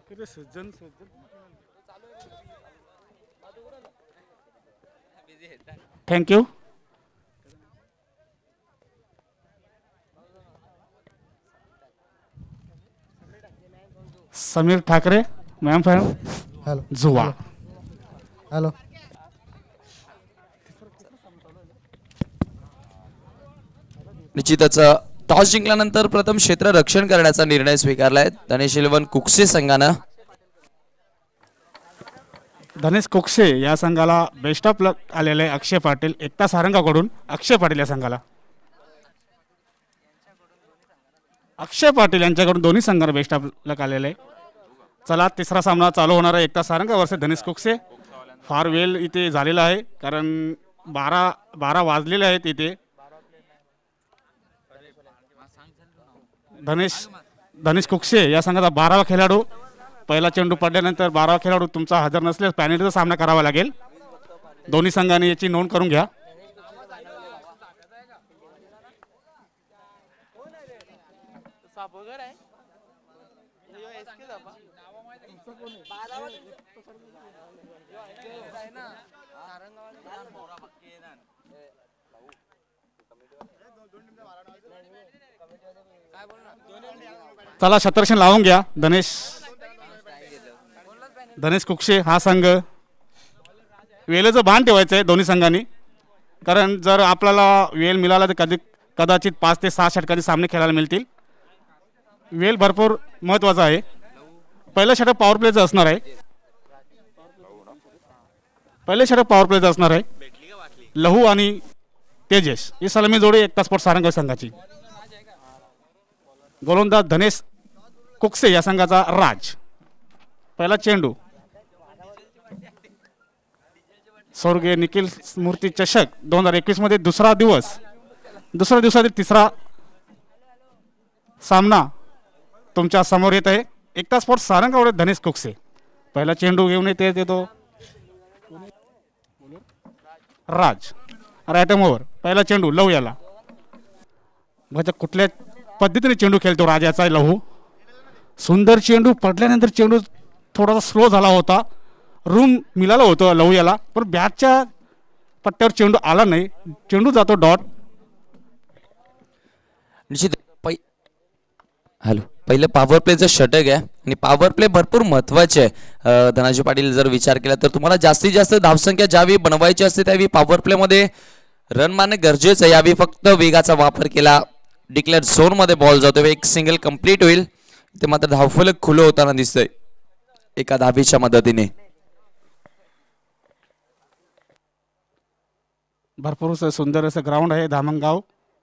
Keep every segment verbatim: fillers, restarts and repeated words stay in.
Thank you. Sameer Thackeray ma'am फॅम hello जुवा. Hello निश्चितच टॉस जिंकल्यानंतर प्रथम क्षेत्र रक्षण करण्याचा निर्णय स्वीकारलाय धनेश इलेव्हन कुकसे संघानं. धनेश कुकसे या संघाला बेस्ट ऑफ लक आलेले आहे अक्षय पाटील एकता सारंगाकडून. अक्षय पाटील या संघाला अक्षय पाटील यांच्याकडून दोन्ही संघांना बेस्ट ऑफ लक आलेले आहे. चला तिसरा सामना चालू होणार आहे एकता सारंगा वर्सेस धनेश कुकसे. फार वेळ इथे झालेला आहे कारण बारा बारा वाजलेले आहेत इथे. धनेश धनेश कुकसे या संघाचा बारावा खेळाडू. पहिला चेंडू पडल्यानंतर बारावा खेळाडू तुमचा हजर नसल्यास पॅनल्टीचा सामना करावा लागेल. दोन्ही संघांनी याची नोंद करून घ्या. चला शतरक्षण लावून घ्या. धनेश धनेश कुकसे हा संघ वेळेचं भान ठेवायचं आहे दोन्ही संघांनी कारण जर आपल्याला वेळ मिळाला तर कधी कदाचित पाच ते सहा षटकाचे सामने खेळायला मिळतील. वेळ भरपूर महत्त्वाचा आहे. पहिलं षटक पॉवर प्लेचं असणार आहे. पहिले षटक पॉवर प्लेचं असणार आहे. लहू आणि तेजस ही सलामी जोडी एकता स्पोर्ट्स सारंग संघाची. गोलंदाज धनेश कुकसे या संघाचा राज. पहिला चेंडू स्वर्गीय निखिल स्मृती चषक दोन हजार एकवीस मध्ये दुसरा दिवस दुसऱ्या दिवसातील तिसरा सामना तुमच्या समोर येत आहे. एकता स्पोर्ट्स सारंगावर धनेश कुकसे. पहिला चेंडू घेऊन येते देतो राज. Right arm over. पहिला चेंडू लहू याला. म्हणजे कुठल्या पद्धतीने चेंडू खेळतो राजाचा लहू. सुंदर चेंडू पडल्यानंतर चेंडू थोडासा स्लो झाला होता. रूम मिळालं होतं लहू याला पण बॅटच्या पट्ट्यावर चेंडू आला नाही. चेंडू जातो डॉट. निश्चित हॅलो पहिलं पॉवर प्लेचं षटक आहे आणि पॉवर प्ले भरपूर महत्वाचे आहे. धनाजी पाटील जर विचार केला तर तुम्हाला जास्तीत जास्त धावसंख्या ज्यावेळी बनवायची असते त्यावेळी पॉवर प्लेमध्ये रन मारणे गरजेचं आहे. यावेळी फक्त वेगाचा वापर केला. डिक्लेअर झोन मध्ये बॉल जातो. एक सिंगल कंप्लीट होईल. ते मात्र धावफलक खुलं होताना दिसतंय एका धावीच्या मदतीने. भरपूर सुंदर असं ग्राउंड आहे धामणगाव.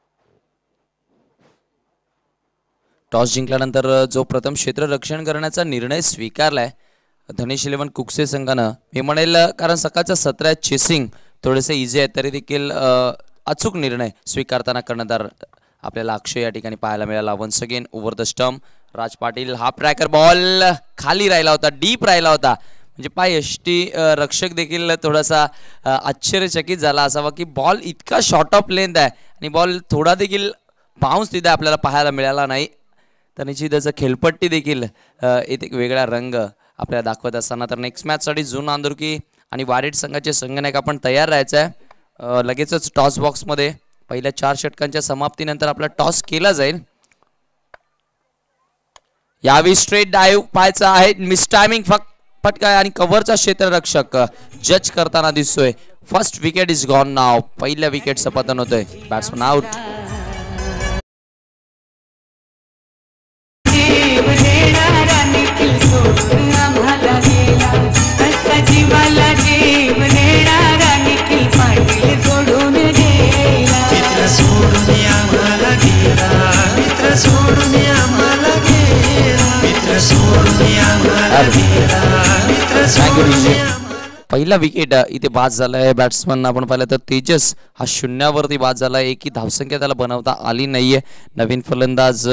टॉस जिंकल्यानंतर जो प्रथम क्षेत्र रक्षण करण्याचा निर्णय स्वीकारलाय धनेश इलेव्हन कुकसे संघानं मी म्हणेल कारण सकाळच्या सतरा चेसिंग थोडेसे इझी आहे तरी देखील अचूक निर्णय स्वीकारताना कर्णधार आपल्याला अक्षय या ठिकाणी पाहायला मिळाला. Once again over the stump Raj Patil. हा ट्रॅकर बॉल खाली राहिला होता. डीप राहिला होता म्हणजे पाय यष्टी रक्षक देखील थोडासा आश्चर्यचकित झाला असावा की बॉल इतका शॉर्ट ऑफ लेंथ आहे आणि बॉल थोडा देखील बाउन्स तिथे आपल्याला पाहायला मिळाला नाही. तर निश्चितच खेळपट्टी देखील एक वेगळा रंग आपल्याला दाखवत असताना तर नेक्स्ट मॅचसाठी जुन नांदुरकी आणि वारेड संघाचे संघनायक आपण तयार राहायचं आहे. लगेचच टॉस बॉक्समध्ये पहिल्या चार षटकांच्या समाप्तीनंतर आपला टॉस केला जाईल. यावेळी स्ट्रेट डाईव्ह पाहायचा आहे. मिस टायमिंग फक्त फटका आणि कव्हरचा क्षेत्ररक्षक जज करताना दिसतोय. First wicket is gone now. पहिल्या विकेटचं पतन होतंय. Batsman out. पहिला विकेट इथे बाद झालाय. बॅट्समन आपण पाहिलं तर तेजस हा शून्यावरती बाद झालाय. एकही धावसंख्या त्याला बनवता आली नाहीये. नवीन फलंदाज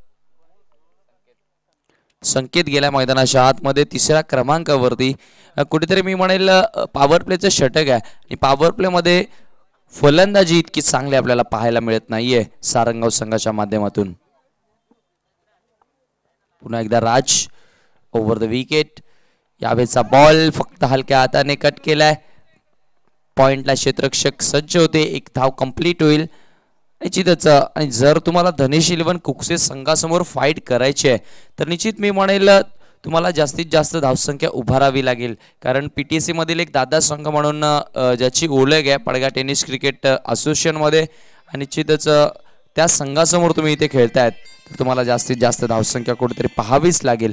संकेत गेल्या मैदानाच्या आतमध्ये तिसऱ्या क्रमांकावरती. कुठेतरी मी म्हणेल पॉवर प्लेचं षटक आहे आणि पॉवर प्ले मध्ये फलंदाजी इतकी चांगली आपल्याला पाहायला मिळत नाहीये सारंगाव संघाच्या माध्यमातून. पुन्हा एकदा राज ओव्हर द विकेट. यावेळेचा बॉल फक्त हलक्या हाताने कट केलाय. पॉइंटला क्षेत्ररक्षक सज्ज होते. एक धाव कंप्लीट होईल निश्चितच. आणि जर तुम्हाला धनेश इलेव्हन कुकसे संघासमोर फाईट करायची आहे तर निश्चित मी म्हणेल तुम्हाला जास्तीत जास्त धावसंख्या उभारावी लागेल. कारण पी टी एस मधील एक दादा संघ म्हणून ज्याची ओळख आहे पडगा टेनिस क्रिकेट असोसिएशनमध्ये, आणि निश्चितच त्या संघासमोर तुम्ही इथे खेळतायत तर तुम्हाला जास्तीत जास्त धावसंख्या कुठेतरी पाहावीच लागेल.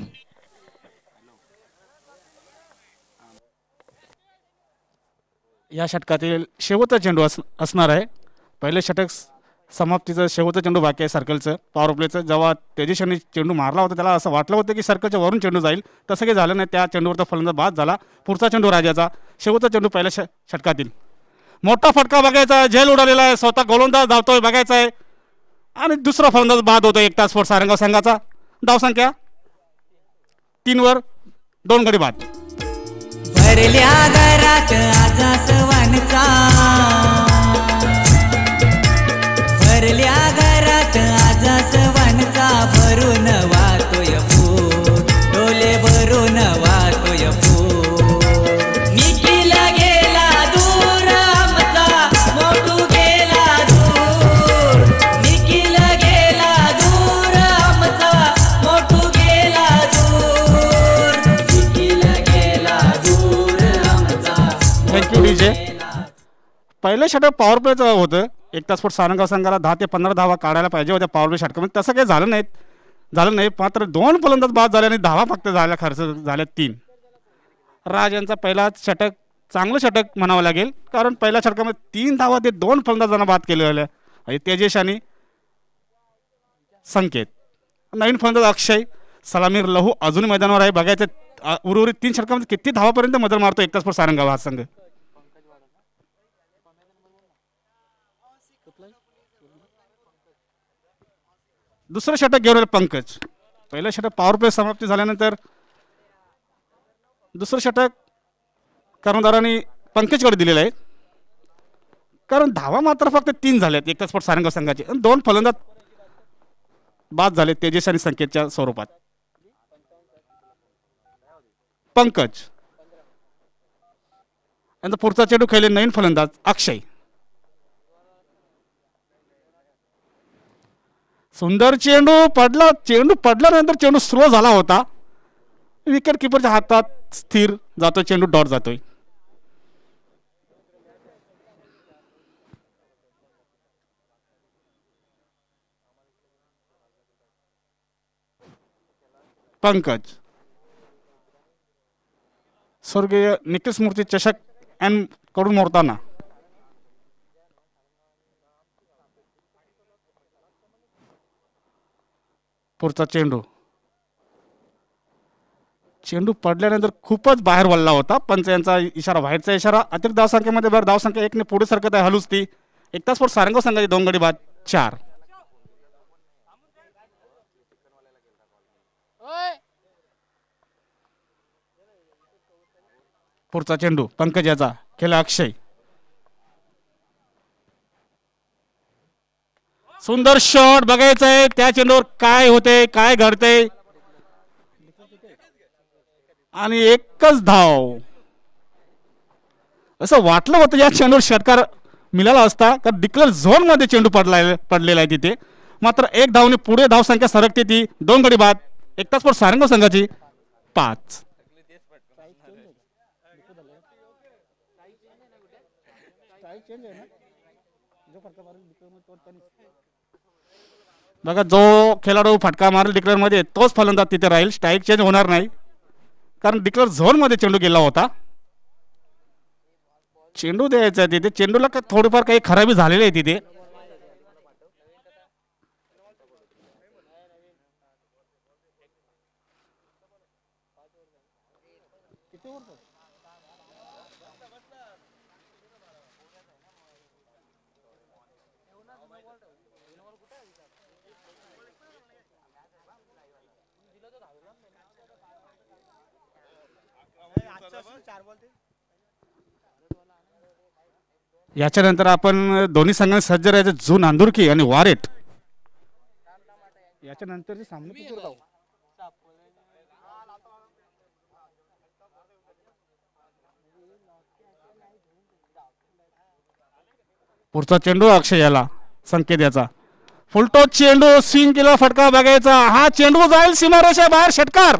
या षटकातील शेवटचा चेंडू अस असणार आहे. पहिले षटक समाप्तीचं शेवटचं चेंडू बाकी आहे सर्कलचं पॉवर प्लेचं. जेव्हा तेजस्वीने चेंडू मारला होता त्याला असं वाटलं होतं की सर्कलच्या वरून चेंडू जाईल, तसं काही झालं नाही. त्या चेंडूवरचा फलंदाज बाद झाला. पुढचा चेंडू राजाचा, शेवटचा चेंडू पहिल्या ष षटकातील. मोठा फटका बघायचा आहे, झेल उडालेला आहे, स्वतः गोलंदाज धावतोय बघायचा आहे, आणि दुसरा फलंदाज बाद होतो एक तास स्पोर्ट्स सारंगाव संघाचा. धावसंख्या तीनवर दोन गडी बाद. भरल्या घरात आजा सवानचा, भरल्या घरात आजा सवानचा, भरून वाहतोय फूट, डोले भरून वाहतोय फूट. निखिल गेला दूर आमचा, मोठू गेला दूर. निखिल गेला दूर आमचा, मोठू गेला दूर. निखिल गेला दूर आमचा. Thank you DJ. पहिलं षटक पॉवर प्लेचं होतं. एक तास स्पोर्ट्स सारंगाव संघाला दहा ते पंधरा धावा काढायला पाहिजे होत्या पॉवर प्ले षटकामध्ये, तसं काही झालं नाहीत झालं नाही. मात्र दोन फलंदाज बाद झाले आणि धावा फक्त झाल्या खर्च झाल्या तीन. राज यांचा पहिला षटक चांगलं षटक म्हणावं लागेल, कारण पहिल्या षटकामध्ये तीन धावा ते दोन फलंदाजांना बाद केलेल्या आहे. तेजेश आणि संकेत. नवीन फलंदाज अक्षय सलामीर लहू अजून मैदानावर आहे. बघायचं उर्वरित तीन षटकामध्ये किती धावापर्यंत मदत मारतो एक तास स्पोर्ट्स सारंगाव हा संघ. दुसरं षटक घेऊन आलं पंकज. पहिलं षटक पॉवर प्ले समाप्ती झाल्यानंतर दुसरं षटक कर्णधारांनी पंकजकडे दिलेलं आहे, कारण धावा मात्र फक्त तीन झाल्यात एक तास स्पोर्ट्स सारंगाव संघाचे. दोन फलंदाज बाद झाले तेजस आणि संकेतच्या स्वरूपात. पंकज यांचा पुढचा चेंडू खेळले नवीन फलंदाज अक्षय. सुंदर चेंडू पडला. चेंडू पडल्यानंतर चेंडू स्लो झाला होता. विकेट किपरच्या हातात स्थिर जातोय चेंडू, डॉट जातोय. पंकज स्वर्गीय निखिल स्मृती चषक एन कडून मोडताना पुढचा चेंडू. चेंडू पडल्यानंतर खूपच बाहेर वळला होता. पंच यांचा इशारा, बाहेरचा इशारा. अतिरिक्त धावसंख्येमध्ये बाहेर धावसंख्या एकने पुढे सरकत आहे हलूच ती. एक तास स्पोर्ट्स सारंगाव संघाची दोन गडी बाद चार. पुढचा चेंडू पंकज याचा, खेळला अक्षय. सुंदर शॉट बघायचंय. त्या चेंडूवर काय होते, काय घडते, आणि एकच धाव. असं वाटलं होतं या चेंडूवर षटकार मिळाला असता, कारण डिक्लेअर झोन मध्ये चेंडू पडला पडलेला आहे तिथे. मात्र एक धावने पुढे धावसंख्या सरकते ती. दोन गडी बाद. एक तास स्पोर्ट्स सारंगाव संघाची पाच. बघा, जो खेळाडू फटका मारेल डिक्लेअर मध्ये तोच फलंदाज तिथे राहील. स्ट्राईक चेंज होणार नाही, कारण डिक्लेअर झोन मध्ये चेंडू गेला होता. चेंडू द्यायचा आहे तिथे. चेंडूला थोडीफार काही खराबी झालेली आहे तिथे. याच्यानंतर आपण दोन्ही संघांनी सज्ज राहायचे. जून नांदुरकी आणि वारेट. याच्यानंतर सामने पुढचा चेंडू अक्षय याला संकेत याचा फुलटॉस चेंडू स्विंग केला फटका बघायचा हा चेंडू जाईल सीमारेषा बाहेर षटकार.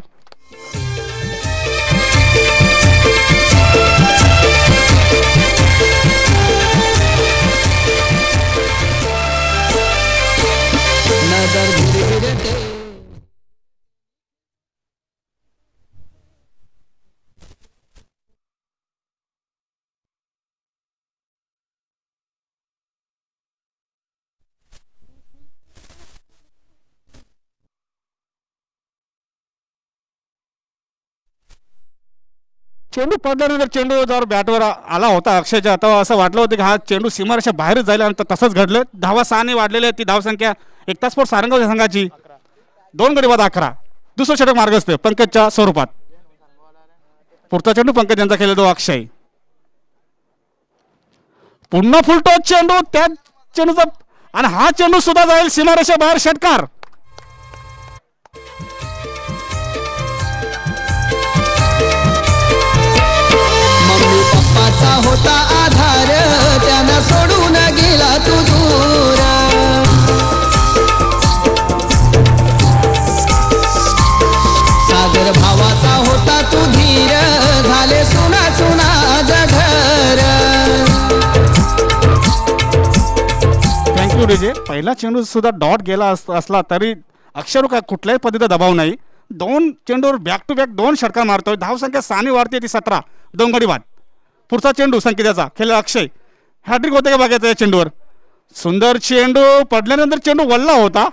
चेंडू पडल्यानंतर चेंडू जर बॅटवर आला होता अक्षयच्या तेव्हा असं वाटलं होतं की हा चेंडू सीमारेषा बाहेरच जाईल आणि तसंच घडलं. धावा सहाने वाढलेली आहे ती धावसंख्या एक तास स्पोर्ट सारंगाव संघाची दोन गडी बाद अकरा. दुसरं षटक मार्ग असते पंकजच्या स्वरूपात. पुढचा चेंडू पंकज यांचा खेळला तो अक्षय पुन्हा फुलटॉस चेंडू त्या चेंडूचा आणि हा चेंडू सुद्धा जाईल सीमारेषा बाहेर षटकार. पप्पाचा होता आधार त्यांना सोडून गेला तू दूर. सागर भावाचा होता तू धीर झाले सुना सुना जघर. Thank you DJ. पहिला चेंडू सुद्धा डॉट गेला असला तरी अक्षर काय कुठल्याही पद्धतीचा दबाव नाही. दोन चेंडूवर बॅक टू बॅक दोन षटकार मारतोय. धावसंख्या सहाने वाढते ती सतरा दोन गडी बाद. पुढचा चेंडू संकेताचा खेळला अक्षय हॅट्रिक होते का बघायचं या चेंडूवर. सुंदर चेंडू पडल्यानंतर चेंडू वल्ला होता.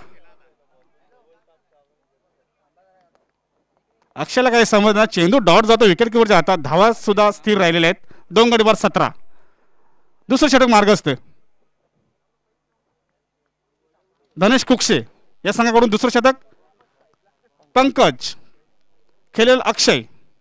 अक्षयला काही समजणार चेंडू डॉट जातो विकेट किपरच्या हातात. धावा सुद्धा स्थिर राहिलेल्या आहेत दोन गडी बाद सतरा. दुसरं षटक मार्ग असतं धनेश कुक्षे या संघाकडून. दुसरं षटक पंकज खेळेल अक्षय.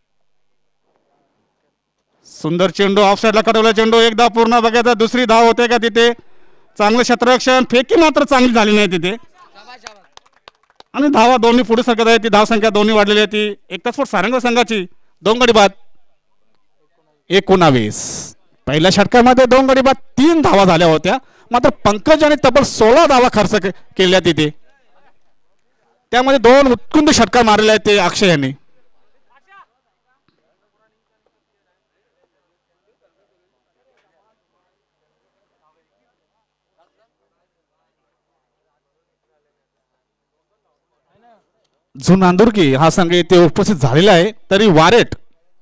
सुंदर चेंडू ऑफ साईडला कटवला चेंडू एकदा पूर्ण बघायचा. दुसरी धाव होते का तिथे. चांगलं क्षेत्ररक्षण फेकी मात्र चांगली झाली नाही तिथे आणि धावा दोन्ही पुढे सरकत आहे. ती धाव संख्या दोन्ही वाढलेली आहे ती एक तास सारंगाव संघाची दोन गडी बाद एकोणावीस. पहिल्या षटकामध्ये दोन गडी बाद तीन धावा झाल्या होत्या मात्र पंकज यांनी तब्बल सोळा धावा खर्च केल्या तिथे. त्यामध्ये दोन उत्कृष्ट षटकार मारले आहेत ते अक्षय यांनी. झु नांदुरकी हा संघ येथे उपस्थित झालेला आहे तरी वारेट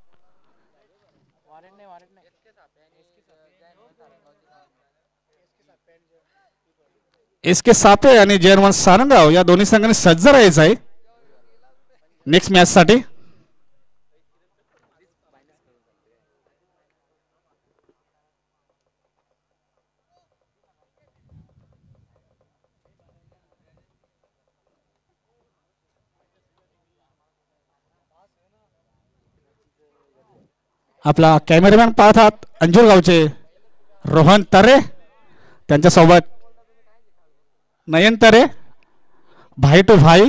एस के सापे आणि जर्मन सारंगाव या दोन्ही संघांनी सज्ज राहायचं आहे नेक्स्ट मॅच साठी. आपला कॅमेरामॅन पाहतात अंजूर गावचे रोहन तरे त्यांच्यासोबत नयन तरे भाई टू भाई.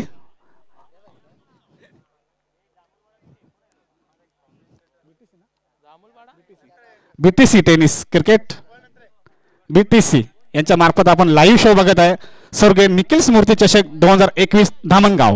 बीटीसी टेनिस क्रिकेट बीटीसी यांच्या मार्फत आपण लाईव्ह शो बघत आहे. स्वर्गीय निखिल स्मृती चषक दोन हजार एकवीस धामणगाव.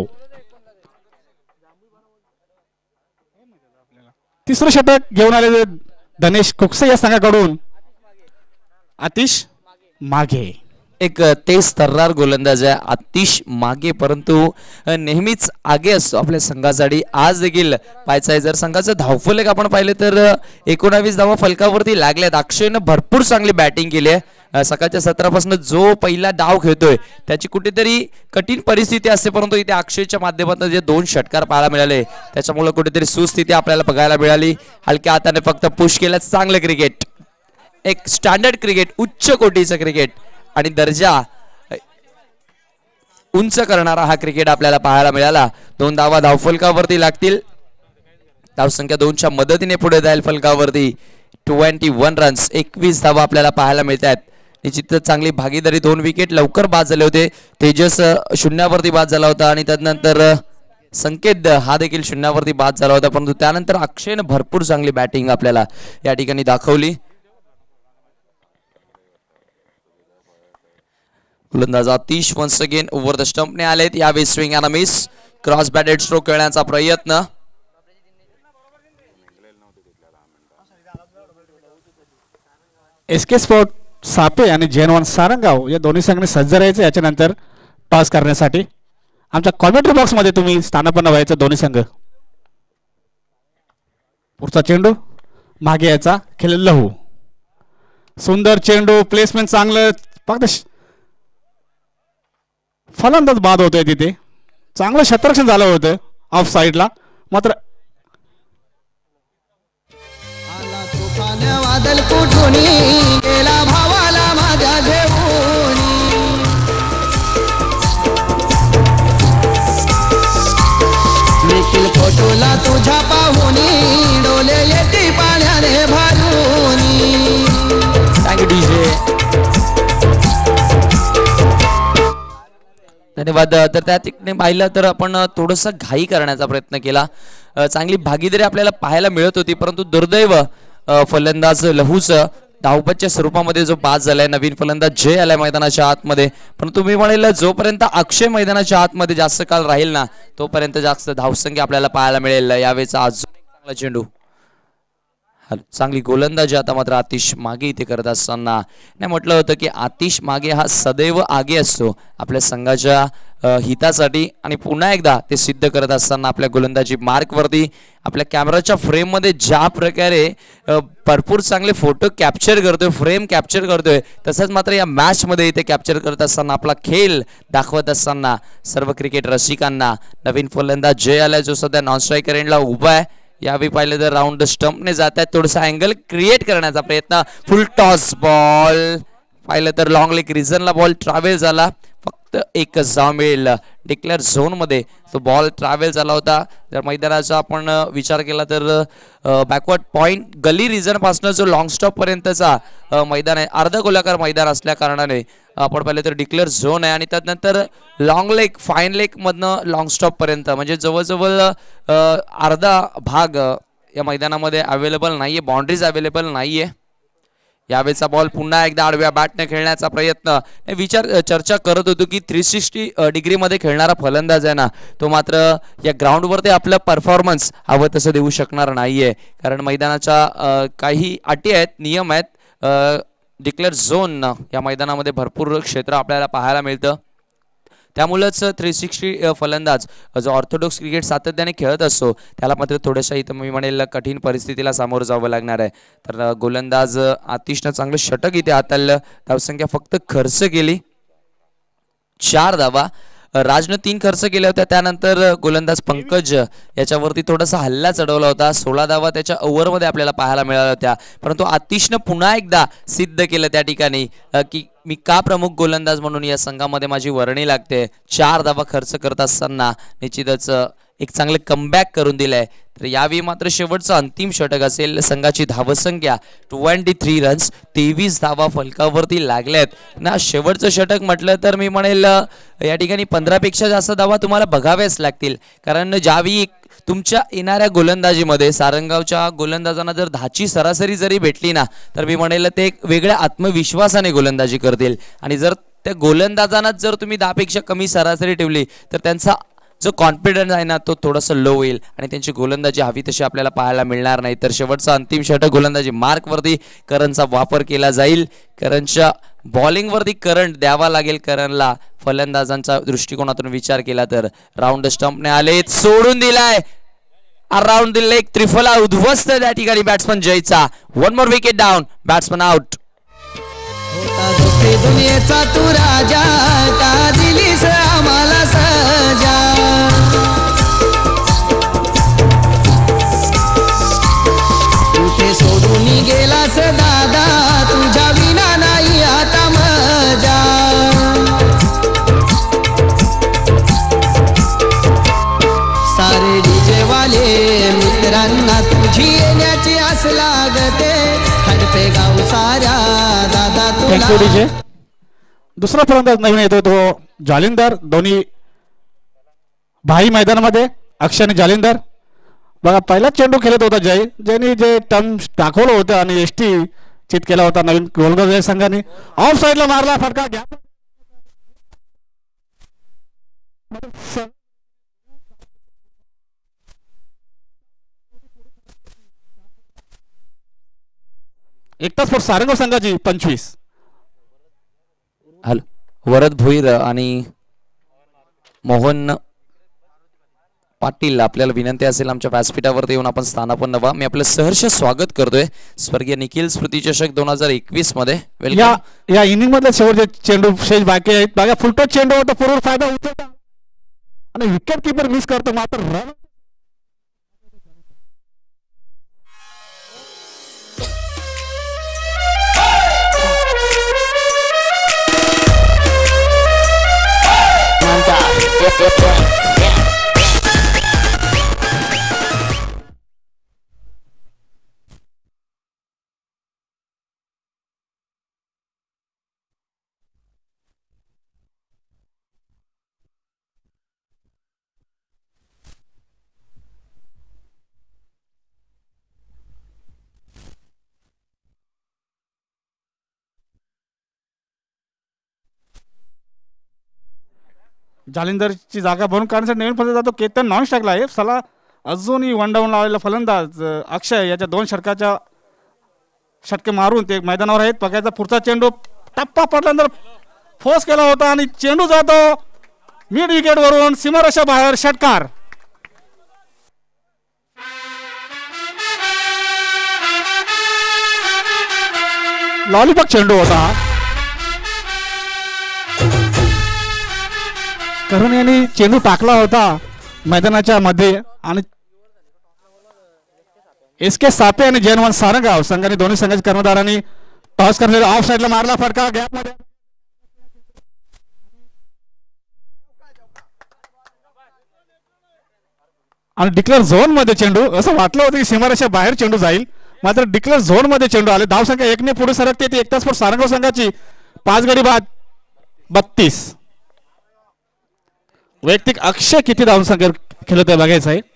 तिसरं षटक घेऊन आलेले धनेश कुकसे या संघाकडून आतिश मागे. एक तेज तर्रार गोलंदाज आहे आतिश मागे परंतु नेहमीच आगे असतो आपल्या संघासाठी. आज देखील पाहायचं आहे जर संघाचं धावफलक आपण पाहिलं तर एकोणावीस धावा फलकावरती लागल्यात. अक्षयनं भरपूर चांगली बॅटिंग केली आहे. सकाळच्या सत्रापासून जो पहिला डाव खेळतोय त्याची कुठेतरी कठीण परिस्थिती असते परंतु इथे अक्षयच्या माध्यमातून जे दोन षटकार पाहायला मिळाले त्याच्यामुळे कुठेतरी सुस्थिती आपल्याला बघायला मिळाली. हलक्या हाताने फक्त पुश केलं. चांगलं क्रिकेट एक स्टँडर्ड क्रिकेट उच्च कोटीचं क्रिकेट आणि दर्जा उंच करणारा हा क्रिकेट आपल्याला पाहायला मिळाला. दोन धावा धावफलकावरती लागतील. धावसंख्या दोनच्या मदतीने पुढे जाईल फलकावरती. ट्वेंटी वन रन्स एकवीस धावा आपल्याला पाहायला मिळत आहेत. निश्चितच चांगली भागीदारी. दोन विकेट लवकर बाद झाले होते. तेजस शून्यावरती बाद झाला होता आणि त्यानंतर संकेत हा देखील शून्यावरती बाद झाला होता, परंतु त्यानंतर अक्षयने भरपूर चांगली बॅटिंग आपल्याला या ठिकाणी दाखवली. गोलंदाज Aatish once again over the स्टंपने आलेत. यावेळी swing and miss, cross batted stroke खेळण्याचा प्रयत्न. एस के स्पोर्ट सापे आणि जेन वन सारंगाव या दोन्ही संघाने सज्ज राहायचे याच्यानंतर टॉस करण्यासाठी. आमच्या कॉमेंट्री बॉक्समध्ये तुम्ही स्थानापन्न व्हायचं दोन्ही संघ. पुढचा चेंडू मागे यायचा, खेळ लहू. सुंदर चेंडू, प्लेसमेंट चांगलं, फक्त फलंदाज बाद होतोय तिथे. चांगलं क्षेत्ररक्षण झालं होतं ऑफ साईडला, मात्र आला तुफान वादळ कुठून गेला भावाला माझ्या घेऊन. निखिल फोटोला तुझ्या पाहुनी डोले येते पाण्याने भरून. Thank you DJ. धन्यवाद. तर त्या ठिकाणी पाहिलं तर आपण थोडंसं घाई करण्याचा प्रयत्न केला. चांगली भागीदारी आपल्याला पाहायला मिळत होती, परंतु दुर्दैव फलंदाज लहूच धावपतच्या स्वरूपामध्ये जो बाद झालाय. नवीन फलंदाज जय आलाय मैदानाच्या आतमध्ये, परंतु मी म्हणेल जोपर्यंत अक्षय मैदानाच्या आतमध्ये जास्त काळ राहील ना तोपर्यंत जास्त धावसंख्या आपल्याला पाहायला मिळेल. यावेळेचा आज चांगला चेंडू, चांगली गोलंदाजी आता मात्र आतिश मागे इथे करत असताना. नाही म्हटलं होतं की आतिश मागे हा सदैव आगे असतो आपल्या संघाच्या हितासाठी, आणि पुन्हा एकदा ते सिद्ध करत असताना आपल्या गोलंदाजी मार्कवरती आपल्या कॅमेराच्या फ्रेममध्ये ज्या प्रकारे भरपूर चांगले फोटो कॅप्चर करतोय, फ्रेम कॅप्चर करतोय, तसंच मात्र या मॅचमध्ये इथे कॅप्चर करत असताना आपला खेळ दाखवत असताना सर्व क्रिकेट रसिकांना नवीन फलंदाज जय आलाय जो सध्या नॉन स्ट्रायकर एंडला उभा आहे. यावेळी पाहिलं तर राऊंड स्टंपने जात आहेत, थोडासा अँगल क्रिएट करण्याचा प्रयत्न. फुल टॉस बॉल पाहिलं तर लॉंग लेग रिझनला बॉल ट्रॅव्हल झाला, फक्त एकच धाव मिळेल. डिक्लेअर झोनमध्ये तो बॉल ट्रॅव्हल झाला होता. जर मैदानाचा आपण विचार केला तर बॅकवर्ड पॉईंट गली रिझन पासून जो लॉंग स्टॉप पर्यंतचा मैदान आहे, अर्ध गोलाकार मैदान असल्या कारणाने आपण पाहिलं तर डिक्लेअर झोन आहे, आणि त्यानंतर लॉंग लेग फाईन लेग मधनं लॉंग स्टॉप पर्यंत म्हणजे जवळजवळ अर्धा भाग या मैदानामध्ये अवेलेबल नाहीये, बाउंड्रीज अवेलेबल नाहीये. यावेळेचा बॉल पुन्हा एकदा आडव्या बॅटने खेळण्याचा प्रयत्न. विचार चर्चा करत होतो की थ्री सिक्स्टी डिग्रीमध्ये खेळणारा फलंदाज आहे ना तो मात्र या ग्राउंडवरती आपलं परफॉर्मन्स हवं तसं देऊ शकणार नाहीये, कारण मैदानाच्या काही अटी आहेत, नियम आहेत. डिक्लेअर झोन या मैदानामध्ये भरपूर क्षेत्र आपल्याला पाहायला मिळतं, त्यामुळेच थ्री सिक्स्टी फलंदाज जो ऑर्थोडॉक्स क्रिकेट सातत्याने खेळत असतो त्याला मात्र थोड्याशा इथं मी म्हणेल कठीण परिस्थितीला सामोरं जावं लागणार आहे. तर गोलंदाज आतिशनं चांगलं षटक इथे हाताळलं, धावसंख्या फक्त खर्च केली चार धावा. राजनं तीन खर्च केल्या होत्या, त्यानंतर गोलंदाज पंकज याच्यावरती थोडासा हल्ला चढवला होता. सोळा धावा त्याच्या ओव्हरमध्ये आपल्याला पाहायला मिळाल्या होत्या, परंतु आतिशनं पुन्हा एकदा सिद्ध केलं त्या ठिकाणी की मी का प्रमुख गोलंदाज म्हणून या संघामध्ये माझी वर्णी लागते. चार धावा खर्च करत असताना निश्चितच एक चांगले कमबॅक करून दिलंय. तर यावेळी मात्र शेवटचं अंतिम षटक असेल. संघाची धावसंख्या ट्वेंटी थ्री रन्स, तेवीस धावा फलकावरती लागल्यात ना. शेवटचं षटक म्हटलं तर मी म्हणेल या ठिकाणी पंधरापेक्षा जास्त धावा तुम्हाला बघाव्याच लागतील, कारण ज्यावेळी तुमच्या येणाऱ्या गोलंदाजीमध्ये सारंगावच्या गोलंदाजांना जर दहाची सरासरी जरी भेटली ना तर मी म्हणेल ते एक वेगळ्या आत्मविश्वासाने गोलंदाजी करतील, आणि जर त्या गोलंदाजांनाच जर तुम्ही दहापेक्षा कमी सरासरी ठेवली तर त्यांचा जो कॉन्फिडन्स आहे ना तो थोडासा लो होईल आणि त्यांची गोलंदाजी हवी तशी आपल्याला पाहायला मिळणार नाही. तर शेवटचा अंतिम षटक गोलंदाजी मार्कवरती करणचा वापर केला जाईल. करणच्या बॉलिंगवरती करंट द्यावा लागेल करणला. फलंदाजांच्या दृष्टिकोनातून विचार केला तर राऊंड स्टंपने आले, सोडून दिलाय अराउंड द लेग, त्रिफला उद्ध्वस्त त्या ठिकाणी बॅट्समन जयचा. One more wicket down, batsman out. दुनियेचा तू राजा का दिलीस आम्हाला सजा. कुठे सोडून गेलास दादा तुझ्या विना नाही आता मजा. सारे डीजे वाले मित्रांना तुझी येण्याची आस लागते. हडपे गाव साऱ्या दादा थँक्यू डीजे. दुसरा फलंदाज नवीन येतो तो जालिंदर. दोन्ही भाई मैदानामध्ये अक्षय आणि जालिंदर. बघा पहिला चेंडू खेळत होता जय, ज्यांनी जे टर्म दाखवलं होतं आणि एस टी चित केला होता नवीन गोलगाव जय संघाने. ऑफ साईडला मारला फटका घ्या. एक तास सारंगाव संघाची पंचवीस. हॅलो वरद भोईर आणि मोहन पाटील आपल्याला विनंती असेल आमच्या व्यासपीठावरती येऊन आपण स्थानापन्न व्हा. मी आपलं सहर्ष स्वागत करतोय स्वर्गीय निखिल स्मृती चषक दोन हजार एकवीस मध्ये. या या इनिंग मधले शेवटचे चेंडू शेष बाकी आहेत. बघा फुलटो चेंडू होता, पूर्ण फायदा होतो आणि विकेट किपर मिस करतो मात्र रन. जालिंदरची जागा भरून काढण्यासाठी नवीन फलंदाज जातो केतन नॉन स्ट्राईकला आहे. सला अजूनही वन डाऊन लावलेला फलंदाज अक्षय याच्या दोन षटकाच्या षटके मारून ते मैदानावर आहेत. बघायचा पुढचा चेंडू टप्पा पडल्यानंतर फोर्स केला होता आणि चेंडू जातो मिड विकेट वरून सीमारेषा बाहेर. षटकार. लॉलीपॉप चेंडू होता. करण यांनी चेंडू टाकला होता मैदानाच्या मध्ये आणि एस के सापे आणि जयनवान सारंगाव संघाने दोन्ही संघाच्या कर्णधारांनी टॉस करण्यासाठी ऑफ साईडला मारला फटका गॅप मध्ये आणि डिक्लेअर झोन मध्ये चेंडू. असं वाटलं होतं की सीमारेषा बाहेर चेंडू जाईल मात्र डिक्लेअर झोन मध्ये चेंडू आले. धाव संख्या एकने पुढे सरकते ती एक तास सारंगाव संघाची. पाच गडी बाद बत्तीस. वैयक्तिक अक्षय किती धावून संख्या खेळत आहे बघायचं आहे.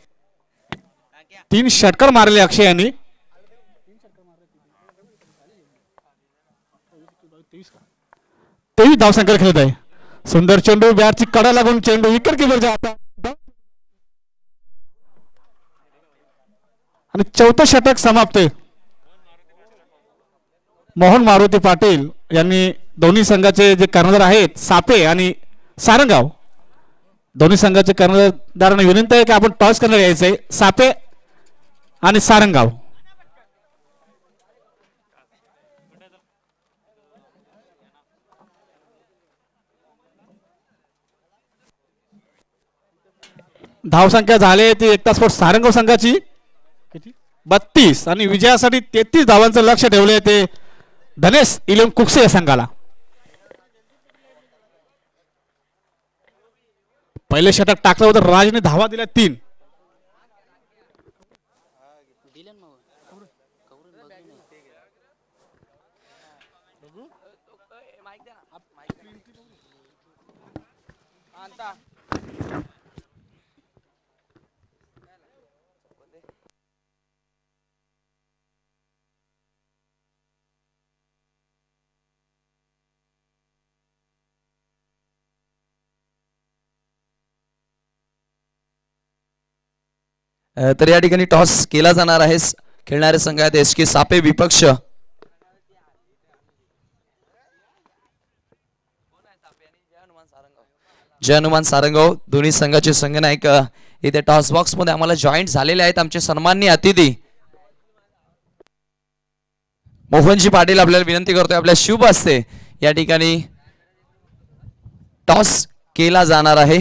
तीन षटकार मारले अक्षय यांनी. तेवीस धाव संख्या खेळत आहे. सुंदर चेंडू बॅटची कडा लागून चेंडू विकेट किपरच्या हातात आणि चौथं षटक समाप्त. मोहन मारुती पाटील यांनी दोन्ही संघाचे जे कर्णधार आहेत सापे आणि सारंगाव दोन्ही संघाचे कर्णधारांना विनंती आहे की आपण टॉस करण्यात यायचंय. सापे आणि सारंगाव. धाव संख्या झाली ती एक तास सारंगाव संघाची बत्तीस आणि विजयासाठी तेहतीस धावांचं लक्ष ठेवले ते धनेश इलेवन कुकसे या संघाला. पहिले षटक टाकलं होतं राजने धावा दिल्या तीन. तर या ठिकाणी टॉस केला जाणार आहे. खेळणारे संघ आहेत एस के सापे विपक्ष जय हनुमान सारंगाव. दोन्ही संघाचे संघनायक इथे टॉस बॉक्स मध्ये आम्हाला जॉईंट झालेले आहेत. आमचे सन्माननीय अतिथी मोहनजी पाटील आपल्याला विनंती करतोय आपल्या शुभ हस्ते या ठिकाणी टॉस केला जाणार आहे.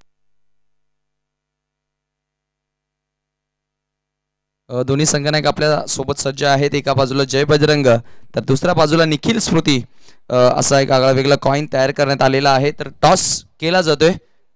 दोन्ही संघनायक आपल्या सोबत सज्ज आहेत. एका बाजूला जय बजरंग तर दुसऱ्या बाजूला निखिल स्मृती असा एक आगळा वेगळा कॉइन तयार करण्यात आलेला आहे. तर टॉस केला जातोय.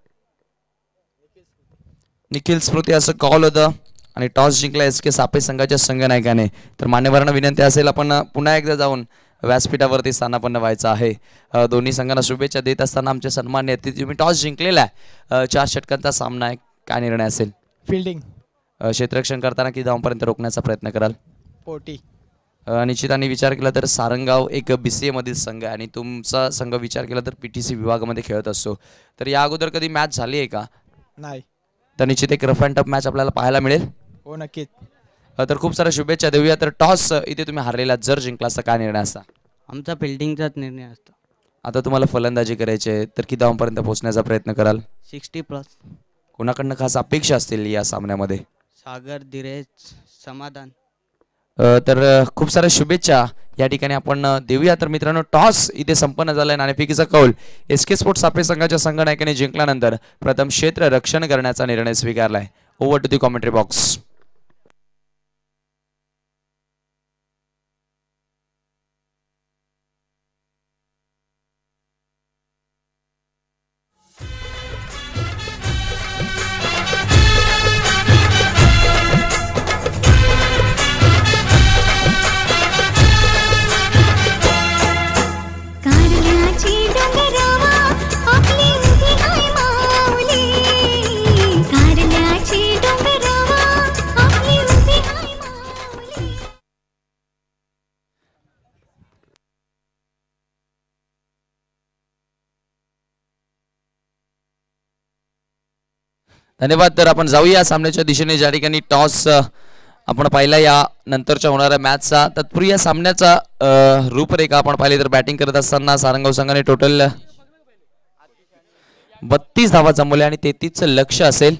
निखिल स्मृती असं कॉल होतं आणि टॉस जिंकला एस के सापे संघाच्या संघनायकाने. तर मान्यवरांना विनंती असेल आपण पुन्हा एकदा जाऊन व्यासपीठावरती स्थानापन्न व्हायचं आहे. दोन्ही संघांना शुभेच्छा देत असताना आमचे सन्मान्य अतिथी तुम्ही टॉस जिंकलेला आहे. चार षटकांचा सामना आहे. काय निर्णय असेल? फिल्डिंग. अ, क्षेत्ररक्षण करताना किती धावांपर्यंत रोखण्याचा प्रयत्न कराल? फोर्टी. अ, निश्चिताने विचार केला तर सारंगाव एक बी सी एमधील संघ आहे आणि तुमचा संघ विचार केला तर पी टी सी विभागामध्ये खेळत असतो. तर या अगोदर कधी मॅच झाली आहे का? नाही. तर निश्चित एक रफ अँड टफ मॅच आपल्याला पाहायला मिळेल. हो नक्कीच. अ, तर खूप साऱ्या शुभेच्छा देऊया. तर टॉस इथे तुम्ही हारलेला, जर जिंकला असता काय निर्णय असता? आमचा फिल्डिंगचाच निर्णय असतो. आता तुम्हाला फलंदाजी करायची आहे तर किती धावांपर्यंत पोहोचण्याचा प्रयत्न कराल? Sixty plus. कोणाकडनं खास अपेक्षा असतील या सामन्यामध्ये? सागर, धीरज, समाधान. अ, तर अ, खूप साऱ्या शुभेच्छा या ठिकाणी आपण अ, देऊया. तर मित्रांनो, टॉस इथे संपन्न झालाय. नाणेफेकीचा कौल एस के स्पोर्ट्स सापळे संघाच्या संघनायकाने जिंकल्यानंतर प्रथम क्षेत्र रक्षण करण्याचा निर्णय स्वीकारलाय. Over to the commentary box. कारल्याची डोंगरावा आपली उभी आहे माऊली. कारल्याची डोंगरावा आपली उभी आहे माऊली. धन्यवाद. तर आपण जाऊया सामन्याच्या दिशेने, ज्या ठिकाणी टॉस आपण पाहिला या नंतरच्या होणाऱ्या मॅचचा. तत्पूर्वी या सामन्याचा अ, रूपरेखा आपण पाहिली तर बॅटिंग करत असताना सारंगाव संघाने टोटल बत्तीस धावा जमवल्या आणि तेहतीसचं लक्ष असेल.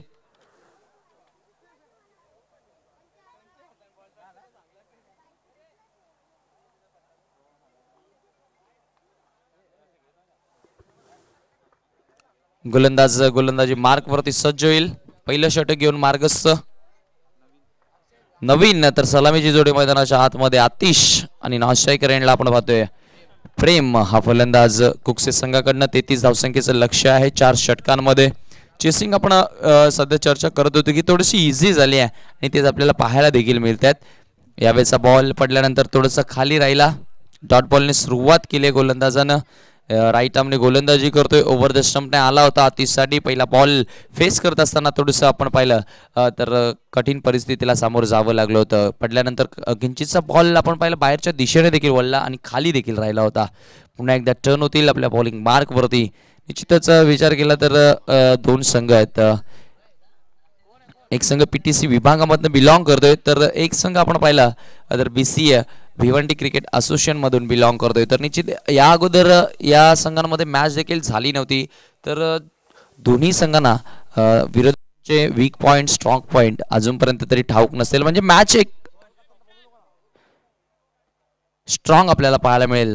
गोलंदाज गोलंदाजी मार्क वरती सज्ज होईल. पहिलं षटक घेऊन मार्गस्थ नवीन. तर सलामीची जोडी मैदानाच्या आतमध्ये आतिश आणि नॉस्ट्रायकर एंडला आपण पाहतोय प्रेम. हा फलंदाज कुकसे संघाकडनं तेहतीस धावसंख्येचं लक्ष आहे चार षटकांमध्ये. चेसिंग आपण अ, सध्या चर्चा करत होतो की थोडीशी इझी झाली आहे आणि तेच आपल्याला पाहायला देखील मिळतात. यावेळेचा बॉल पडल्यानंतर थोडंसं खाली राहिला. डॉट बॉलने सुरुवात केली आहे गोलंदाजानं. राईट आर्मने गोलंदाजी करतोय. ओव्हर द स्टंपने आला होता आतिशसाठी. पहिला बॉल फेस करत असताना थोडंसं आपण पाहिलं तर कठीण परिस्थितीला सामोरं जावं लागलं होतं. पडल्यानंतर किंचितचा बॉल आपण पाहिलं बाहेरच्या दिशेने देखील वळला आणि खाली देखील राहिला होता. पुन्हा एकदा टर्न होतील आपल्या बॉलिंग मार्कवरती. निश्चितच विचार केला तर दोन संघ आहेत. एक संघ पी टी सी विभागामधनं बिलॉंग करतोय तर एक संघ आपण पाहिला तर B C A Bhiwandi cricket association मधून बिलॉंग करतोय. तर निश्चित या अगोदर या संघांमध्ये मॅच देखील झाली नव्हती. तर दोन्ही संघांना विरोधाचे वीक पॉइंट स्ट्रॉंग पॉइंट अजूनपर्यंत तरी ठाऊक नसेल. म्हणजे मॅच एक स्ट्रॉंग आपल्याला पाहायला मिळेल.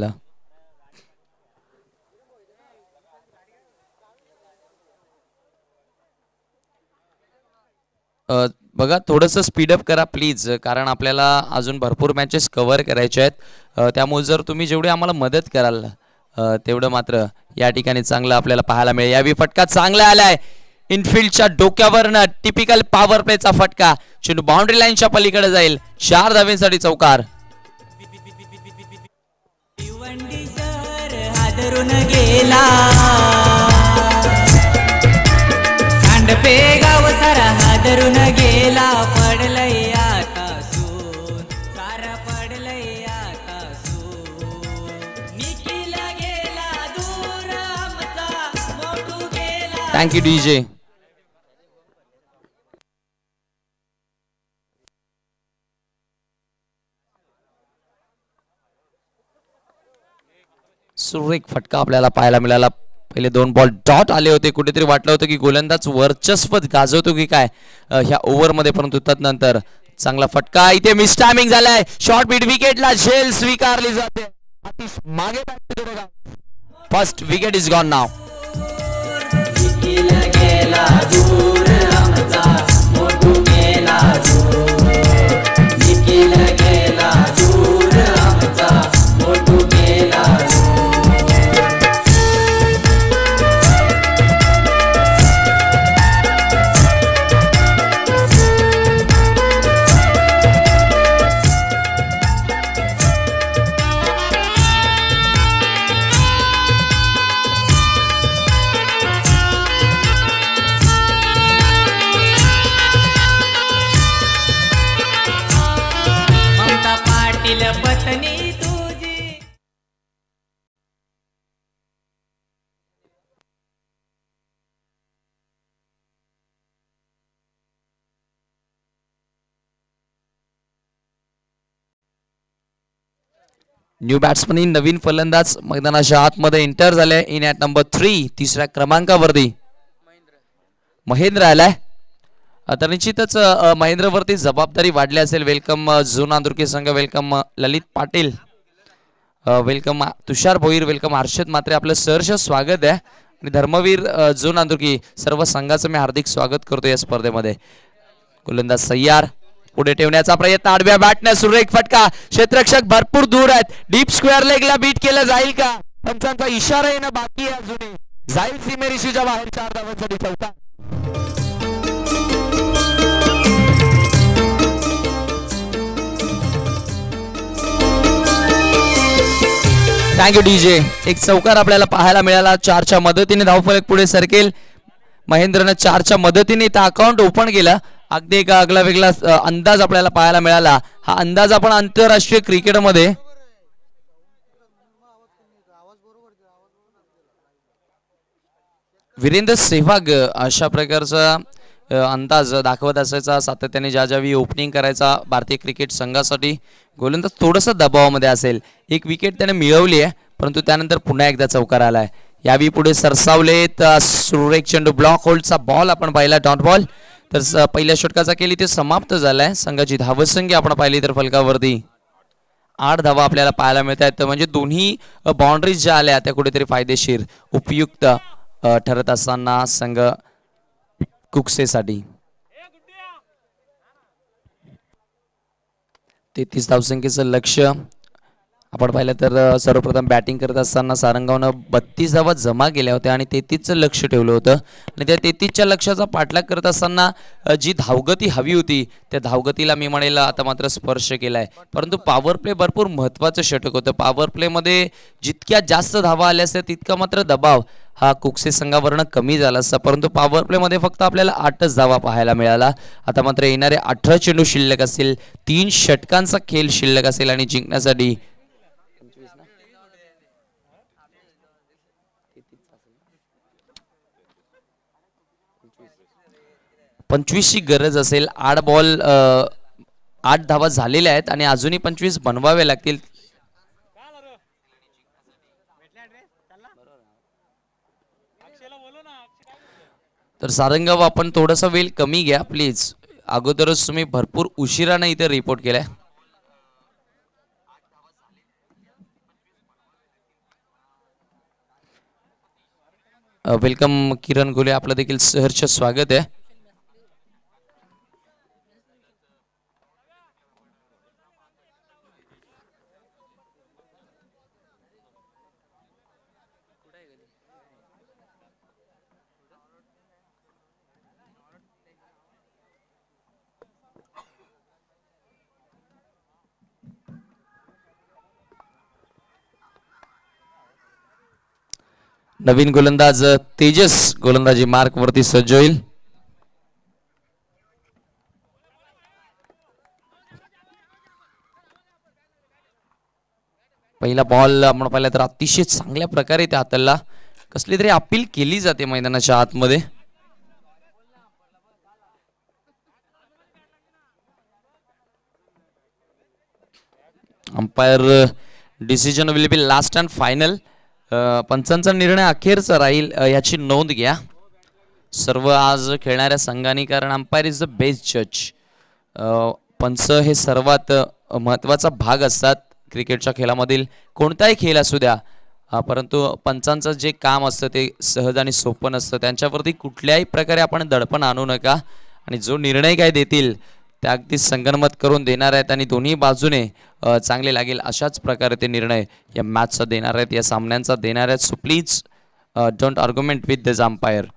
बघा थोडंसं स्पीडअप करा प्लीज, कारण आपल्याला अजून भरपूर मॅचेस कव्हर करायचे आहेत. त्यामुळे जर तुम्ही जेवढी आम्हाला मदत कराल तेवढं मात्र या ठिकाणी चांगलं आपल्याला पाहायला मिळेल. यावेळी फटका चांगला आलाय इनफिल्डच्या डोक्यावरनं. टिपिकल पॉवर प्लेचा फटका. चेंडू बाउंड्री लाईनच्या पलीकडे जाईल. चार धावेंसाठी चौकार. भिवंडी शहर हादरून गेला. खांडपे गाव सारा हादरून गेला. पडलंय आता सून सारा पडलंय आता सून. निखिल गेला दूर आमचा मोठू गेला. Thank you DJ. सुरेख फटका आपल्याला पाहायला मिळाला. पहिले दोन बॉल डॉट आले होते. कुठेतरी वाटलं होतं की गोलंदाज वर्चस्व गाजवतो की काय ह्या ओव्हरमध्ये, परंतु तदनंतर चांगला फटका. इथे मिस टायमिंग झालाय. शॉर्ट बीट विकेटला झेल स्वीकारली जाते. मागे first wicket is gone now. Nikhil गेला दूर आमचा मोठू गेला दूर. निखिल गेला दूर आमचा मोठू गेला दूर. न्यू बॅट्समन इन नवीन फलंदाज मैदानाच्या आतमध्ये एंटर झाले इन ॲट नंबर थ्री तिसऱ्या क्रमांकावरती महेंद्र आलाय. तर निश्चितच महेंद्रवरती जबाबदारी वाढली असेल. वेलकम झोन आंदुरकी संघ, welcome Lalit Patil, welcome Tushar Bhoir, welcome Harshad Mhatre, आपलं सहर्ष स्वागत आहे. आणि धर्मवीर झोन आंदुरकी सर्व संघाचं मी हार्दिक स्वागत करतो या स्पर्धेमध्ये. गोलंदाज सय्यार पुढे ठेवण्याचा प्रयत्न, आडव्या बॅटने सुरेख फटका, क्षेत्ररक्षक भरपूर दूर आहेत. डीप स्क्वेअर लेगला बीट केलं जाईल का? पंचांचा इशारा येणं बाकी आहे अजूनही. जाईल सीमेरेषेच्या बाहेर चार धावांसाठी चौका. Thank you DJ. एक चौकार आपल्याला पाहायला मिळाला. चारच्या मदतीने धावफलक पुढे सरकेल. महेंद्रनं चारच्या मदतीने इथं अकाउंट ओपन केलं. अगदी एक आगळा वेगळा अंदाज आपल्याला पाहायला मिळाला. हा अंदाज आपण आंतरराष्ट्रीय क्रिकेटमध्ये वीरेंद्र सेहवाग अशा प्रकारचा अंदाज दाखवत असायचा. सातत्याने ज्या ज्यावेळी ओपनिंग करायचा भारतीय क्रिकेट संघासाठी. गोलंदाज थोडंसं दबावामध्ये असेल. एक विकेट त्याने मिळवली आहे, परंतु त्यानंतर पुन्हा एकदा चौकार आलाय. यावेळी पुढे सरसावलेत. सुरेख चेंडू, ब्लॉक होल्डचा बॉल आपण पाहिला, डॉट बॉल. तर पहिल्या षटकाचा केली ते समाप्त झालाय. संघाची धावसंख्या आपण पाहिली तर फलकावरती आठ धावा आपल्याला पाहायला मिळत आहेत. म्हणजे दोन्ही बाउंड्रीज ज्या आल्या त्या कुठेतरी फायदेशीर उपयुक्त ठरत असताना संघ कुक्सेसाठी. तेहतीस धावसंख्येचं लक्ष आपण पाहिलं तर सर्वप्रथम बॅटिंग करत असताना सारंगावनं बत्तीस धावा जमा केल्या होत्या आणि तेहतीसचं लक्ष ठेवलं होतं. आणि त्या तेहतीसच्या लक्षाचा पाठलाग करत असताना जी धावगती हवी होती त्या धावगतीला मी म्हणेल आता मात्र स्पर्श केला आहे. परंतु पॉवर प्ले भरपूर महत्त्वाचं षटक होतं. पॉवर प्लेमध्ये जितक्या जास्त धावा आल्या असत्या तितका मात्र दबाव हा कुक्से संघावरनं कमी झाला असता. परंतु पॉवर प्लेमध्ये फक्त आपल्याला आठच धावा पाहायला मिळाला. आता मात्र येणारे अठरा चेंडू शिल्लक असतील, तीन षटकांचा खेळ शिल्लक असेल आणि जिंकण्यासाठी पंचवीसची गरज असेल. आठ बॉल आठ धावा झालेल्या आहेत आणि अजूनही पंचवीस बनवावे लागतील. तर सारंगाव आपण थोडासा वेळ कमी घ्या प्लीज. अगोदरच तुम्ही भरपूर उशिराने इथे रिपोर्ट केलाय. वेलकम किरण गोले, आपलं देखील सहर्ष स्वागत आहे. नवीन गोलंदाज तेजस गोलंदाजी मार्क वरती सज्ज होईल. पहिला बॉल आपण पाहिला तर अतिशय चांगल्या प्रकारे त्या हाताला कसली तरी अपील केली जाते मैदानाच्या आतमध्ये. Umpire decision will be last and final. पंचांचा निर्णय अखेरचा राहील याची नोंद घ्या सर्व आज खेळणाऱ्या संघांनी, कारण अंपायर इज द बेस्ट जज. पंच हे सर्वात महत्त्वाचा भाग असतात क्रिकेटच्या खेळामधील. कोणताही खेळ असू द्या, परंतु पंचांचं जे काम असतं ते सहज आणि सोपं नसतं. त्यांच्यावरती कुठल्याही प्रकारे आपण दडपण आणू नका आणि जो निर्णय काय देतील त्या अगदी संगनमत करून देणार आहेत आणि दोन्ही बाजूने चांगले लागेल अशाच प्रकारे ते निर्णय या मॅचचा देणार आहेत, या सामन्यांचा देणार आहेत. So please don't argument with this umpire.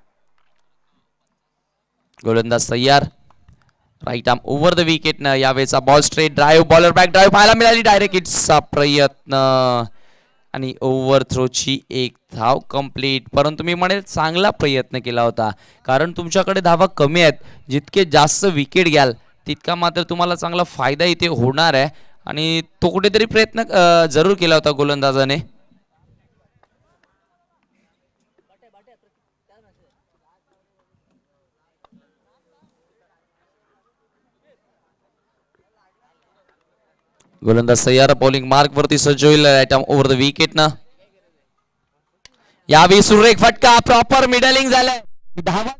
गोलंदाज तयार, right arm over the wicket. न यावेळेचा ball straight drive, bowler back drive पाहायला मिळाली. डायरेक्ट हिट्सचा प्रयत्न आणि ओव्हर थ्रोची एक धाव कंप्लीट. परंतु मी म्हणेल चांगला प्रयत्न केला होता, कारण तुमच्याकडे धावा कमी आहेत. जितके जास्त विकेट घ्याल तितका मात्र तुम्हाला चांगला फायदा इथे होणार आहे आणि तो कुठेतरी प्रयत्न जरूर केला होता गोलंदाजाने. गोलंदाज सय्यार बॉलिंग मार्क वरती सज्ज होईल right arm over the wicket ना. यावेळी सुरेख फटका प्रॉपर मिडलिंग झालाय. धावा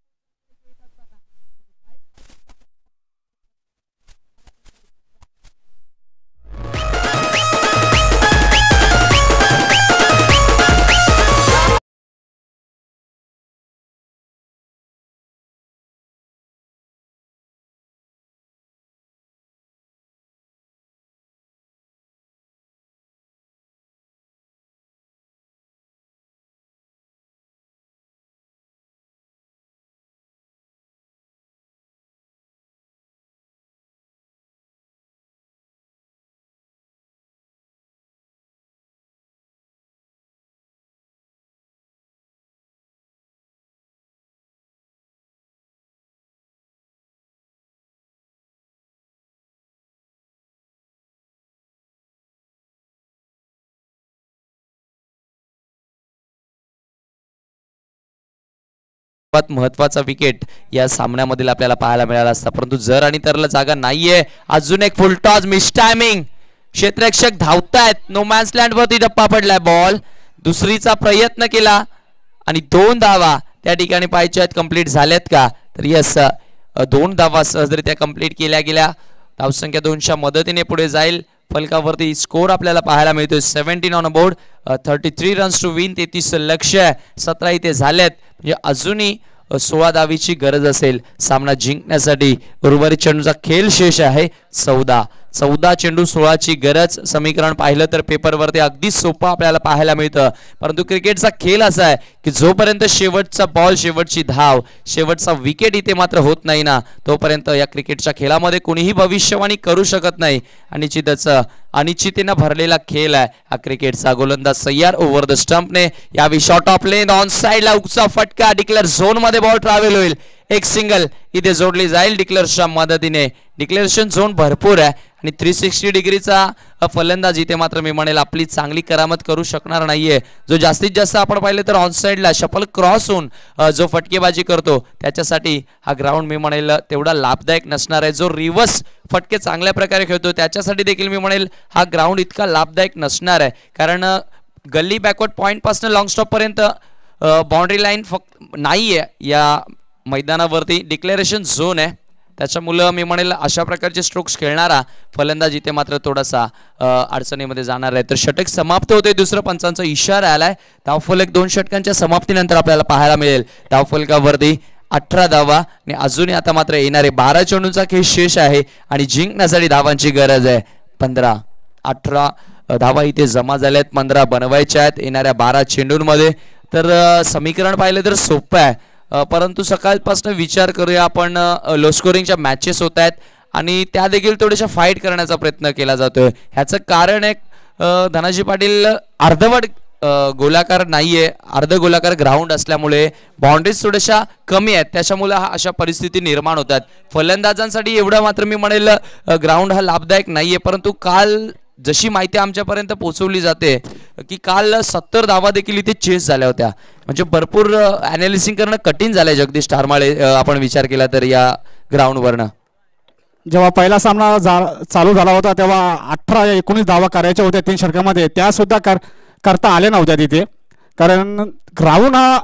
महत्वाचा विकेट या सामन्यामधील आपल्याला पाहायला मिळाला असता, परंतु जर आणि तरला जागा नाहीये. अजून एक फुल टॉस मिस टायमिंग. क्षेत्ररक्षक धावतायत. नो मॅन्स लँड वरती टप्पा पडलाय. बॉल दुसरीचा प्रयत्न केला आणि दोन धावा त्या ठिकाणी पाहिजे आहेत. कंप्लीट झाल्यात का? तर यस, दोन धावा सहजरित्या कंप्लीट केल्या गेल्या. धावसंख्या दोनच्या मदतीने पुढे जाईल. फलकावरती स्कोर आपल्याला पाहायला मिळतोय seventeen on board. Thirty three runs to win. तेहतीस लक्ष्य. सतरा इथे झालेत. म्हणजे अजूनही सोळा धावीची गरज असेल सामना जिंकण्यासाठी. उर्वरित चेंडूचा खेळ शेष आहे चौदा. चौदा चेंडू सोळाची गरज. समीकरण पाहिलं तर पेपरवरती अगदी सोपं आपल्याला पाहायला मिळतं, परंतु क्रिकेटचा खेळ असा आहे की जोपर्यंत शेवटचा बॉल, शेवटची धाव, शेवटचा विकेट इथे मात्र होत नाही ना, तोपर्यंत या क्रिकेटच्या खेळामध्ये कोणीही भविष्यवाणी करू शकत नाही. आणि निश्चितच अनिश्चितेनं भरलेला खेळ आहे हा क्रिकेटचा. गोलंदाज सय्यार ओव्हर द स्टंपने. यावेळी शॉट ऑफ लेन ऑन साइडला उगचा फटका. डिक्लेअर झोन मध्ये बॉल ट्रॅव्हल होईल. एक सिंगल इथे जोडली जाईल डिक्लेअर्सच्या मदतीने. डिक्लेरेशन झोन भरपूर आहे आणि थ्री सिक्स्टी डिग्रीचा फलंदाज इथे मात्र मी म्हणेल आपली चांगली करामत करू शकणार नाहीये. जो जास्तीत जास्त आपण पाहिलं तर ऑन साइडला शपल क्रॉस होऊन जो फटकेबाजी करतो त्याच्यासाठी हा ग्राउंड मी म्हणेल तेवढा लाभदायक नसणार आहे. जो रिव्हर्स फटके चांगल्या प्रकारे खेळतो त्याच्यासाठी देखील मी म्हणेल हा ग्राउंड इतका लाभदायक नसणार आहे, कारण गल्ली बॅकवर्ड पॉईंट पासून लॉंग स्टॉप पर्यंत बाउंड्री लाईन फक्त नाहीये या मैदानावरती. डिक्लेरेशन झोन आहे, त्याच्यामुळं मी म्हणेल अशा प्रकारचे स्ट्रोक्स खेळणारा फलंदाज इथे मात्र थोडासा अडचणीमध्ये जाणार आहे. तर षटक समाप्त होते. दुसरं पंचांचा इशारा आलाय. धावफलक दोन षटकांच्या समाप्तीनंतर आपल्याला पाहायला मिळेल. धावफलकावरती अठरा धावा आणि अजूनही आता मात्र येणारे बारा चेंडूंचा खेळ शेष आहे आणि जिंकण्यासाठी धावांची गरज आहे. पंधरा अठरा धावा इथे जमा झाल्यात. पंधरा बनवायच्या आहेत येणाऱ्या बारा चेंडूंमध्ये. तर समीकरण पाहिलं तर सोपं आहे, परंतु सकाळपासून विचार करूया आपण. लो स्कोरिंगच्या मॅचेस होत आहेत आणि त्या देखील थोड्याशा फाईट करण्याचा प्रयत्न केला जातोय. ह्याचं कारण एक धनाजी पाटील अर्धवट गोलाकार नाहीये, अर्ध गोलाकार ग्राउंड असल्यामुळे बाउंड्रीज थोड्याशा कमी आहेत, त्याच्यामुळे हा अशा परिस्थिती निर्माण होतात. फलंदाजांसाठी एवढं मात्र मी म्हणेल ग्राउंड हा लाभदायक नाहीये, परंतु काल जशी माहिती आमच्यापर्यंत पोहोचवली जाते की काल सत्तर धावा देखील इथे चेस झाल्या होत्या. म्हणजे भरपूर अनालिसिंग करणं कठीण झालंय जगदीश ठारमाळे आपण विचार केला तर या ग्राउंडवरनं. जेव्हा पहिला सामना चालू झाला होता तेव्हा अठरा एकोणीस धावा करायच्या होत्या तीन षटकामध्ये, त्या सुद्धा कर करता आल्या नव्हत्या तिथे, कारण ग्राउंड हा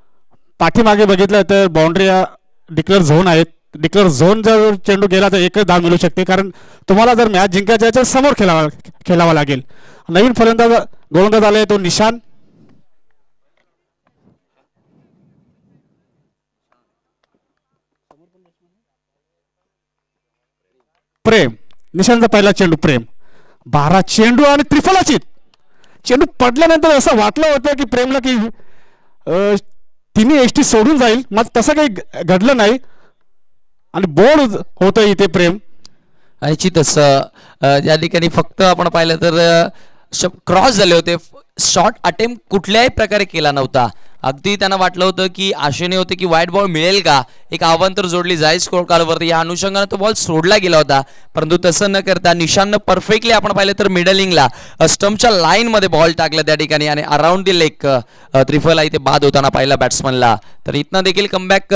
पाठीमागे बघितलं तर बाउंड्री डिक्लेअर झोन आहेत. डिक्लेअर झोन जर चेंडू गेला तर एकच धाव मिळू शकते, कारण तुम्हाला जर मॅच जिंकायचं आहे तर समोर खेळावा खेळावा लागेल. नवीन फलंदाज गोलंदाज आले तो निशान. प्रेम. निशांचा पहिला चेंडू. प्रेम. बारा चेंडू आणि त्रिफलाची चेंडू पडल्यानंतर असं वाटलं होतं की प्रेमला की तिन्ही एसटी सोडून जाईल, मग तसं काही घडलं नाही आणि बोर्ड होतं इथे प्रेम. निश्चितच या ठिकाणी फक्त आपण पाहिलं तर क्रॉस झाले होते. शॉट अटेम्प्ट कुठल्याही प्रकारे केला नव्हता. अगदी त्यांना वाटलं होतं की आशेने होते की व्हाईट बॉल मिळेल का, एक आव्हान तर जोडली जाईल स्कोर कार्डवरती. या अनुषंगाने तो बॉल सोडला गेला होता, परंतु तसं न करता निशाननं परफेक्टली आपण पाहिलं तर मिडलिंगला स्टंपच्या लाईन मध्ये बॉल टाकला त्या ठिकाणी आणि अराउंड दी लेग त्रिफला इथे बाद होताना पाहिला बॅट्समनला. तर इथनं देखील कमबॅक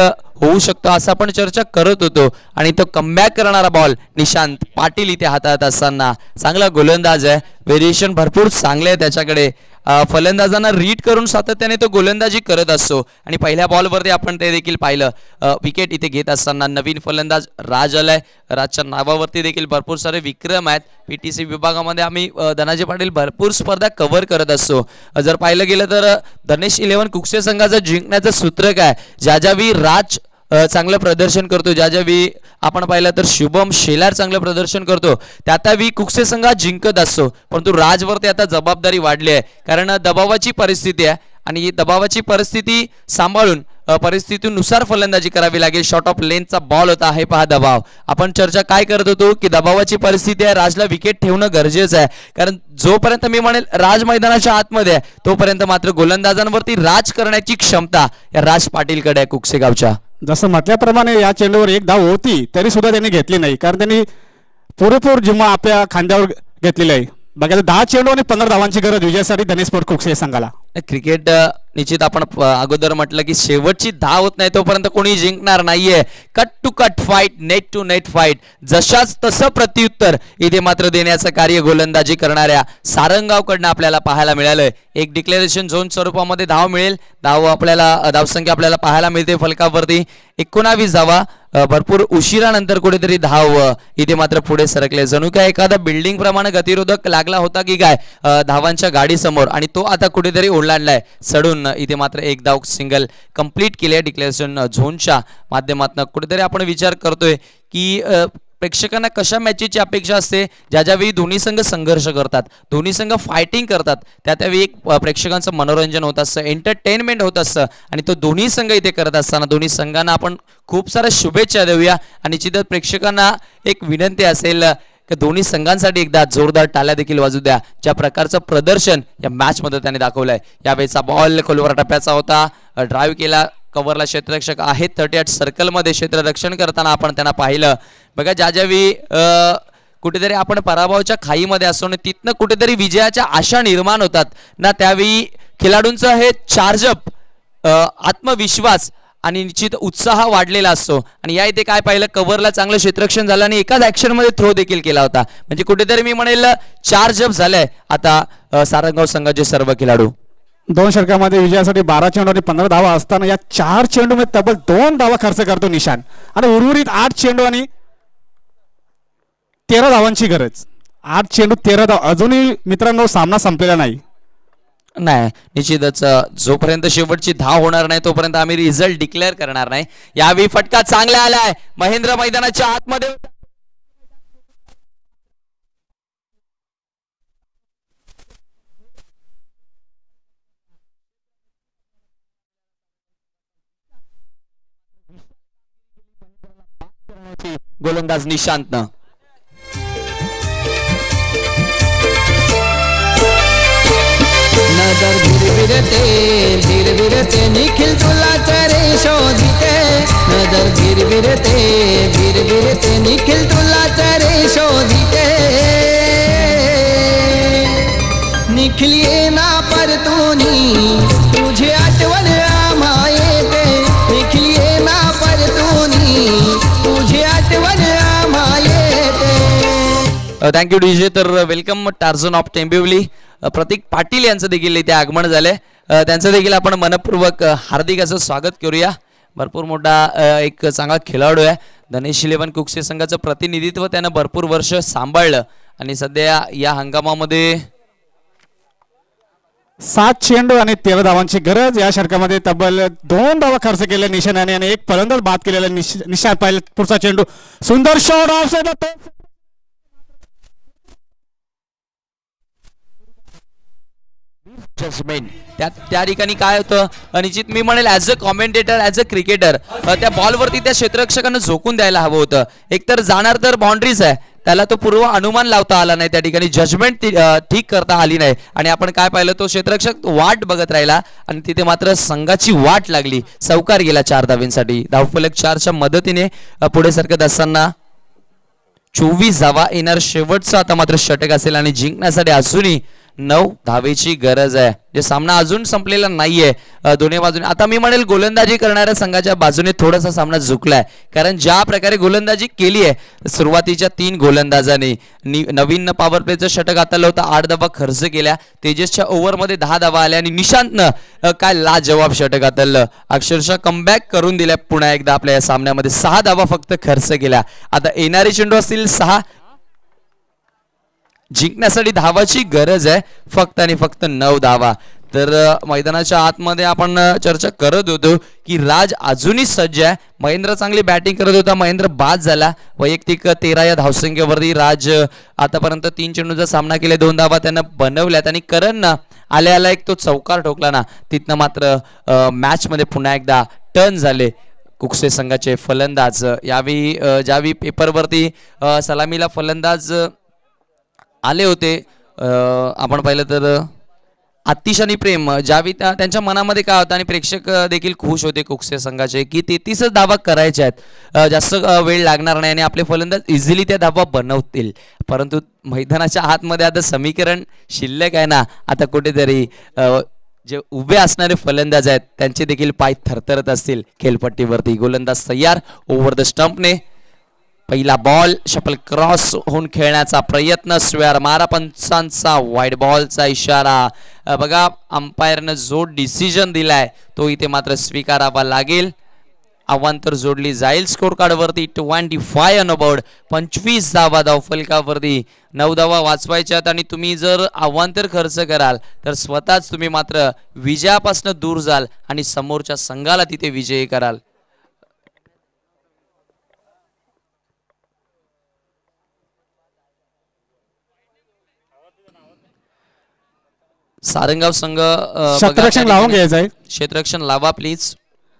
होऊ शकतो असं आपण चर्चा करत होतो आणि तो कमबॅक करणारा बॉल निशांत पाटील इथे हातात असताना चांगला गोलंदाज आहे, व्हेरिएशन भरपूर चांगले आहे त्याच्याकडे, फलंदाजांना रीड करून सातत्याने तो गोलंदाजी करत असतो आणि पहिल्या बॉलवरती आपण ते देखील पाहिलं. विकेट इथे घेत असताना नवीन फलंदाज राज आलाय, राजच्या नावावरती देखील भरपूर सारे विक्रम आहेत. पीटीसी विभागामध्ये आम्ही धनाजी पाटील भरपूर स्पर्धा कव्हर करत असतो. जर पाहिलं गेलं तर धनेश इलेव्हन कुकसे संघाचं जिंकण्याचं सूत्र काय, ज्या ज्यावेळी राज चांगलं प्रदर्शन करतो, ज्या ज्यावेळी आपण पाहिलं तर शुभम शेलार चांगलं प्रदर्शन करतो, त्या त्यावेळी कुकसे संघ जिंकत असतो. परंतु राजवरती आता जबाबदारी वाढली आहे कारण दबावाची परिस्थिती आहे आणि दबावाची परिस्थिती सांभाळून परिस्थितीनुसार फलंदाजी करावी लागेल. शॉर्ट ऑफ लेनचा बॉल होता, हे पहा दबाव. आपण चर्चा काय करत होतो की दबावाची परिस्थिती आहे, राजला विकेट ठेवणं गरजेचं आहे कारण जोपर्यंत मी म्हणेल राज मैदानाच्या आतमध्ये आहे तोपर्यंत मात्र गोलंदाजांवरती राज करण्याची क्षमता या राज पाटीलकडे आहे कुकसे गावच्या. जसं म्हटल्याप्रमाणे या चेंडूवर एक धाव होती तरी सुद्धा त्यांनी घेतली नाही कारण त्यांनी पुरेपूर जिम्मा आपल्या खांद्यावर घेतलेली आहे. बघा दहा चेंडू आणि पंधरा धावांची गरज विजयासाठी धनेश स्पोर्ट कुकसे संघाला. क्रिकेट निश्चित आपण अगोदर म्हटलं की शेवटची धाव होत नाही तोपर्यंत कोणी जिंकणार नाहीये. Cut to cut fight, net to net fight, जशाच तसं प्रत्युत्तर इथे मात्र देण्याचं कार्य गोलंदाजी करणाऱ्या सारंगावकडनं आपल्याला पाहायला मिळालंय. एक डिक्लेरेशन झोन स्वरूपामध्ये धाव मिळेल, धाव आपल्याला धावसंख्या आपल्याला पाहायला मिळते फलकावरती एकोणावीस धावा. भरपूर उशिरानंतर कुठेतरी धाव इथे मात्र पुढे सरकले, जणू काय एखादा बिल्डिंग प्रमाणे गतिरोधक लागला होता की काय धावांच्या गाडी समोर आणि तो आता कुठेतरी ओलांडलाय चढून. इथे मात्र एक धाव सिंगल कंप्लीट केली आहे डिक्लेरेशन झोनच्या माध्यमातून. कुठेतरी आपण विचार करतोय की प्रेक्षकांना कशा मॅचेसची अपेक्षा असते, ज्या ज्यावेळी दोन्ही संघ संघर्ष करतात, दोन्ही संघ फायटिंग करतात, त्या त्यावेळी एक प्रेक्षकांचं मनोरंजन होत असतं, एंटरटेनमेंट होत असतं आणि तो दोन्ही संघ इथे करत असताना दोन्ही संघांना आपण खूप साऱ्या शुभेच्छा देऊया आणि निश्चितच प्रेक्षकांना एक विनंती असेल की दोन्ही संघांसाठी एकदा जोरदार टाळ्या देखील वाजू द्या. ज्या प्रकारचं प्रदर्शन या मॅच मध्ये त्यांनी दाखवलंय. यावेळेचा बॉल खोलवर टप्प्याचा होता, ड्राईव्ह केला, कव्हरला क्षेत्ररक्षक आहेत थर्टी आठ सर्कलमध्ये क्षेत्ररक्षण करताना आपण त्यांना पाहिलं. बघा ज्या ज्यावेळी कुठेतरी आपण पराभवाच्या खाईमध्ये असतो आणि तिथनं कुठेतरी विजयाच्या आशा निर्माण होतात ना, त्यावेळी खेळाडूंचं हे चार्जअप, आत्मविश्वास आणि निश्चित उत्साह वाढलेला असतो. आणि या इथे काय पाहिलं, कव्हरला चांगलं क्षेत्ररक्षण झालं आणि एकाच ऍक्शन मध्ये थ्रो देखील केला होता. म्हणजे कुठेतरी मी म्हणेल चार्जअप झालंय आता सारंगाव संघाचे सर्व खेळाडू. दोन षटकामध्ये विजयासाठी बारा चेंडू आणि पंधरा धावा असताना या चार चेंडू मध्ये तब्बल दोन धावा खर्च करतो निशान आणि उर्वरित आठ चेंडू आणि तेरा धावांची गरज. आठ चेंडू तेरा धाव. अजूनही मित्रांनो सामना संपलेला नाही. नाही निश्चितच जोपर्यंत शेवटची धाव होणार नाही तोपर्यंत आम्ही रिझल्ट डिक्लेअर करणार नाही. यावेळी फटका चांगला आलाय महेंद्र मैदानाच्या आतमध्ये. गोलंदाज निशांतनं नजर भिरभिरते भिरभिरते निखिल तुला रे शोधिते. नजर भिरभिरते भिरभिरते निखिल तुला रे शोधिते. निखिल ये ना परतूनी तुझे आठवण आम्हा येते. निखिल ये ना परतूनी तुझे आठवण आम्हा येते. Thank you DJ. तर welcome Tarzan of Tembivli Pratik Patil यांचं देखील इथे आगमन झालंय. त्यांचं देखील आपण मनपूर्वक हार्दिक असं स्वागत करूया. भरपूर मोठा एक चांगला खेळाडू आहे. धनेश इलेव्हन कुकसे संघाचं प्रतिनिधित्व त्यानं भरपूर वर्ष सांभाळलं आणि सध्या या हंगामामध्ये सात चेंडू आणि तेरा धावांची गरज. या षटकामध्ये तब्बल दोन धावा खर्च केल्या निशाने आणि एक फलंदाज बाद केलेला. निशान पाहिलं पुढचा चेंडू, सुंदर शॉट ऑफ साइड. जजमेंट त्या त्या ठिकाणी काय होतं निश्चित मी म्हणेल as a commentator, as a cricketer त्या बॉलवरती त्या क्षेत्ररक्षकांना झोकून द्यायला हवं होतं. एकतर जाणार तर बाउंड्रीज आहे, त्याला तो पूर्व अनुमान लावता आला नाही, त्या ठिकाणी जजमेंट ठीक करता आली नाही आणि आपण काय पाहिलं तो क्षेत्ररक्षक वाट बघत राहिला आणि तिथे मात्र संघाची वाट लागली. चौकार गेला चार धावींसाठी. धावफलक चारच्या मदतीने पुढे सरकत असताना चोवीस धावा येणार शेवटचा आता मात्र षटक असेल आणि जिंकण्यासाठी अजूनही नऊ धावेची गरज आहे. जे सामना अजून संपलेला नाहीये अ, दोन्ही बाजूने. आता मी म्हणेल गोलंदाजी करणाऱ्या संघाच्या बाजूने थोडासा सामना झुकलाय, कारण ज्या प्रकारे गोलंदाजी केली आहे सुरुवातीच्या तीन गोलंदाजांनी, नवीन पॉवर प्लेचं षटक हाताळलं होतं, आठ धावा खर्च केल्या. तेजसच्या ओव्हरमध्ये दहा धावा आल्या आणि निशांतनं अ, काय लाजवाब षटक हाताळलं, अक्षरशः कमबॅक करून दिल्या. पुन्हा एकदा आपल्या या सामन्यामध्ये सहा धावा फक्त खर्च केल्या. आता येणारे चेंडू असतील सहा. जिंकण्यासाठी धावाची गरज आहे फक्त आणि फक्त नऊ धावा. तर मैदानाच्या आतमध्ये आपण चर्चा करत होतो की राज अजूनही सज्ज आहे. महेंद्र चांगली बॅटिंग करत होता, महेंद्र बाद झाला. वैयक्तिक तेरा या धावसंख्येवरती राज आतापर्यंत तीन चेंडूचा सामना केला, दोन धावा त्यानं बनवल्यात. आणि करणनं आल्या आल्या एक तो चौकार ठोकला ना, तिथनं मात्र मॅचमध्ये पुन्हा एकदा टर्न झाले कुकसे संघाचे फलंदाज. यावेळी ज्यावेळी पेपरवरती सलामीला फलंदाज आले होते, आपण पाहिलं तर आतिश आणि प्रेम, ज्यावेळी त्यांच्या मनामध्ये काय होतं आणि प्रेक्षक देखील खुश होते कुकसे संघाचे की तेहतीसच धावा करायच्या आहेत, जास्त वेळ लागणार नाही आणि आपले फलंदाज इझिली त्या धावा बनवतील. परंतु मैदानाच्या आतमध्ये आता समीकरण शिल्लक आहे ना, आता कुठेतरी जे उभे असणारे फलंदाज आहेत त्यांचे देखील पाय थरथरत असतील खेळपट्टीवरती. गोलंदाज तयार, ओव्हर द स्टंपने पहिला बॉल, शफल क्रॉस होऊन खेळण्याचा प्रयत्न, स्क्वेअर मारा, पंचांचा व्हाईट बॉलचा इशारा. बघा अंपायरनं जो डिसिजन दिलाय तो इथे मात्र स्वीकारावा लागेल. अवांतर जोडली जाईल स्कोर कार्डवरती. ट्वेंटी फाय अनबोर्ड, पंचवीस धावा धावफलकावरती, नऊ धावा वाचवायच्यात. आणि तुम्ही जर अवांतर खर्च कराल तर स्वतःच तुम्ही मात्र विजयापासून दूर जाल आणि समोरच्या संघाला तिथे विजयी कराल. सारंगाव संघ क्षेत्ररक्षण लावून घ्यायचं आहे. क्षेत्ररक्षण लावा प्लीज.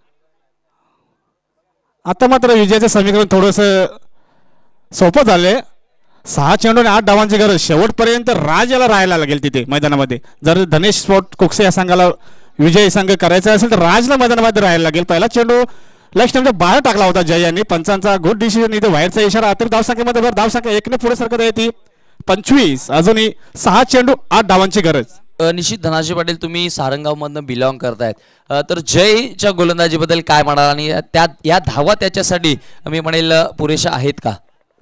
आता मात्र विजयाचं समीकरण थोडंसं सोपं झालंय. सहा चेंडू आणि आठ धावांची गरज. शेवटपर्यंत राज याला राहायला लागेल तिथे मैदानामध्ये. जर धनेश स्पोर्ट कुकसे या संघाला विजय संघ करायचा असेल तर राजला मैदानामध्ये राहायला लागेल. पहिला चेंडू लेग स्टंपच्या बाहेर टाकला होता जय यांनी. पंचांचा गुड डिसिजन, इथे बाहेरचा इशारा. अतिरिक्त धावसंख्येमध्ये भर, धावसंख्या एकने पुढे सरकत आहे ती पंचवीस. अजूनही सहा चेंडू आठ धावांची गरज. निश्चित धनाजी पाटील, तुम्ही सारंगाव मधनं बिलॉंग करतायत, तर जयच्या गोलंदाजीबद्दल काय म्हणाल आणि त्या या धावा त्याच्यासाठी मी म्हणेल पुरेशा आहेत का?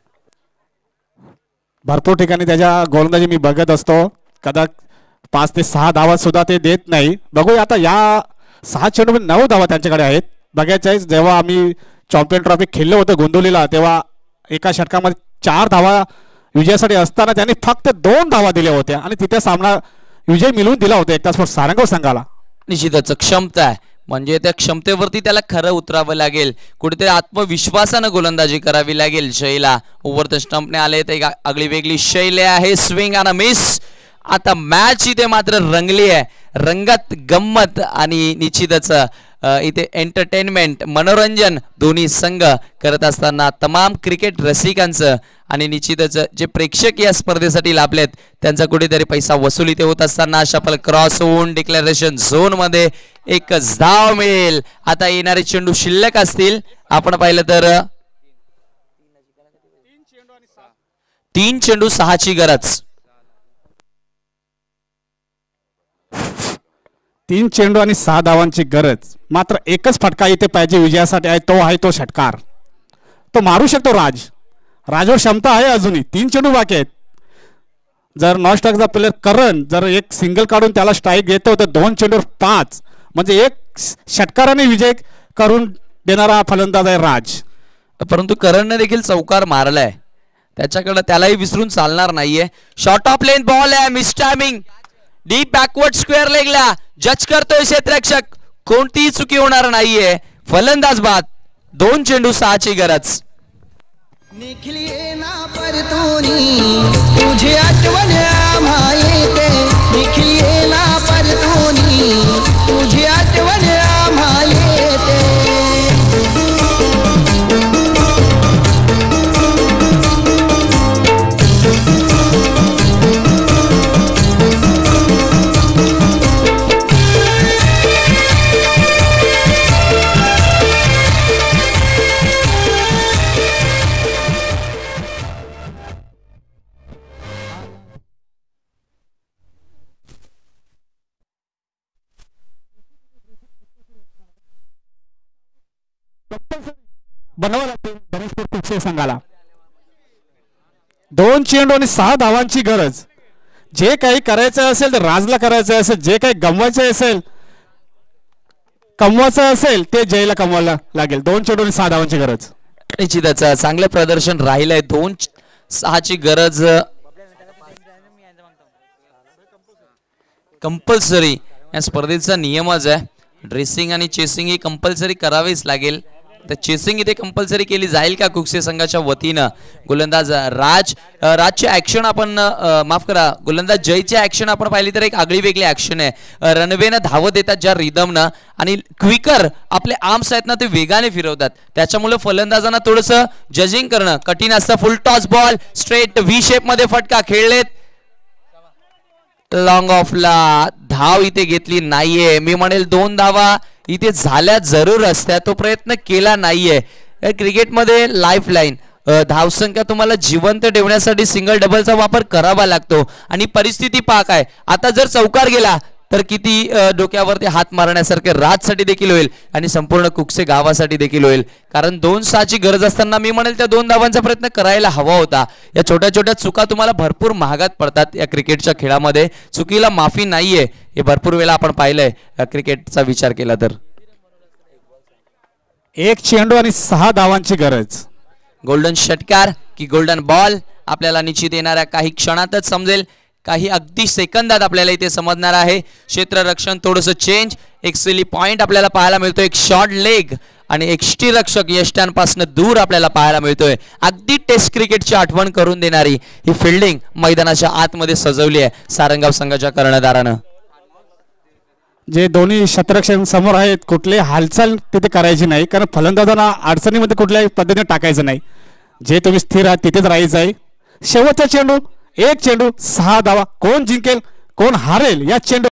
भरपूर ठिकाणी त्याच्या गोलंदाजी मी बघत असतो, कदा पाच ते सहा धावा सुद्धा ते देत नाही. बघूया आता या सहा चेंडू नऊ धावा त्यांच्याकडे आहेत. बघायचं आहे, जेव्हा आम्ही चॅम्पियन ट्रॉफी खेळलो होतो गोंदवलीला तेव्हा एका षटकामध्ये चार धावा विजयासाठी असताना त्यांनी फक्त दोन धावा दिल्या होत्या आणि तिथे सामना विजय मिळवून दिला होता एक तास सारंगाव संघाला. निश्चितच क्षमता आहे, म्हणजे त्या क्षमतेवरती त्याला खरं उतरावं लागेल. कुठेतरी आत्मविश्वासानं गोलंदाजी करावी लागेल शैला. ओव्हर द स्टंपने आले तर आगळी वेगळी शैली आहे. स्विंग आणि मिस. आता मॅच इथे मात्र रंगली आहे, रंगत गंमत आणि निश्चितच इथे एंटरटेनमेंट मनोरंजन दोन्ही संघ करत असताना तमाम क्रिकेट रसिकांचं आणि निश्चितच जे प्रेक्षक या स्पर्धेसाठी लाभलेत त्यांचा कुठेतरी पैसा वसूल इथे होत असताना शफल क्रॉस होऊन डिक्लेरेशन झोन मध्ये एकच धाव मिळेल. आता येणारे चेंडू शिल्लक असतील, आपण पाहिलं तर तीन चेंडू सहाची गरज. तीन चेंडू आणि सहा धावांची गरज. मात्र एकच फटका इथे पाहिजे विजयासाठी आहे, तो आहे तो षटकार. तो मारू शकतो राज. राजवर क्षमता आहे अजूनही. तीन चेंडू बाकी आहेत. जर नॉन स्ट्राईकचा प्लेअर करण जर एक सिंगल काढून त्याला स्ट्राईक घेतो तर दोन चेंडूवर पाच, म्हणजे एक षटकाराने विजय करून देणारा फलंदाज आहे राज. परंतु करणने देखील चौकार मारलाय, त्याच्याकडे त्यालाही विसरून चालणार नाहीये. शॉर्ट ऑफ लेन बॉल आहे, miss timing, deep backward square लेगला जज करतोय क्षेत्ररक्षक. कोणतीही चुकी होणार नाहीये. फलंदाज बाद. दोन चेंडू सहाची गरज. निखिलिये ना परतुनी तुझी आठवण आम्हा येते. निखिलिये ना परतुनी तुझी आठवण आम्हा येते. बनवावं लागते धनेश्वर कुकसे संघाला. दोन चेंडू आणि सहा धावांची गरज. जे काही करायचं असेल तर राजला करायचं असेल, जे काही गमवायचं असेल कमवायचं असेल ते जयला कमवायला लागेल. दोन चेंडू आणि सहा धावांची गरज. निश्चितच चांगलं प्रदर्शन राहिलंय. दोन सहाची गरज कंपल्सरी या स्पर्धेचा नियमच आहे. ड्रेसिंग आणि चेसिंग ही कंपल्सरी करावीच लागेल. तर चेसिंग इथे कंपल्सरी केली जाईल का कुकसे संघाच्या वतीनं. गोलंदाज राज राजची ऍक्शन आपण माफ करा गोलंदाज जयची ऍक्शन आपण पाहिली तर एक आगळी वेगळी ऍक्शन आहे. रनवेनं धावत येतात ज्या रिदमनं आणि क्विकर आपले आर्म्स आहेत ना ते वेगाने फिरवतात. त्याच्यामुळे फलंदाजांना थोडंसं जजिंग करणं कठीण असतं. Full toss ball straight V shape मध्ये फटका खेळलेत. लॉंग ऑफला धाव इथे घेतली नाहीये. मी म्हणेल दोन धावा इथे झाल्या जरूर असत्या. तो प्रयत्न केला नाहीये. क्रिकेटमध्ये लाईफ लाईन धावसंख्या तुम्हाला जिवंत ठेवण्यासाठी सिंगल डबलचा वापर करावा लागतो आणि परिस्थिती पाक आहे. आता जर चौकार गेला तर किती डोक्यावरती हात मारण्यासारखे राजसाठी देखील होईल आणि संपूर्ण कुकसे गावासाठी देखील होईल. कारण दोन सहाची गरज असताना मी म्हणेल त्या दोन धावांचा प्रयत्न करायला हवा होता. या छोट्या छोट्या चुका तुम्हाला भरपूर महागात पडतात या क्रिकेटच्या खेळामध्ये. चुकीला माफी नाहीये हे भरपूर वेळा आपण पाहिलंय क्रिकेटचा विचार केला तर. एक चेंडू आणि सहा धावांची गरज. गोल्डन षटकार की गोल्डन बॉल आपल्याला निश्चित येणाऱ्या काही क्षणातच समजेल. काही अगदी सेकंदात आपल्याला इथे समजणार आहे. क्षेत्ररक्षण थोडंसं चेंज. एक सिली पॉइंट आपल्याला पाहायला मिळतोय. एक शॉर्ट लेग आणि एक यष्टीरक्षक यष्ट्यांपासून दूर आपल्याला पाहायला मिळतोय. अगदी टेस्ट क्रिकेटची आठवण करून देणारी ही फिल्डिंग मैदानाच्या आतमध्ये सजवली आहे सारंगाव संघाच्या कर्णधारानं. जे दोन्ही क्षेत्ररक्षक समोर आहेत कुठली हालचाल तिथे करायची नाही. कारण फलंदाजांना अडचणीमध्ये कुठल्याही पद्धतीने टाकायचं नाही. जे तुम्ही स्थिर आहात तिथेच राहायचं आहे. शेवटचा चेंडू एक चेंडू सहा धावा. कोण जिंकेल कोण हारेल या चेंडू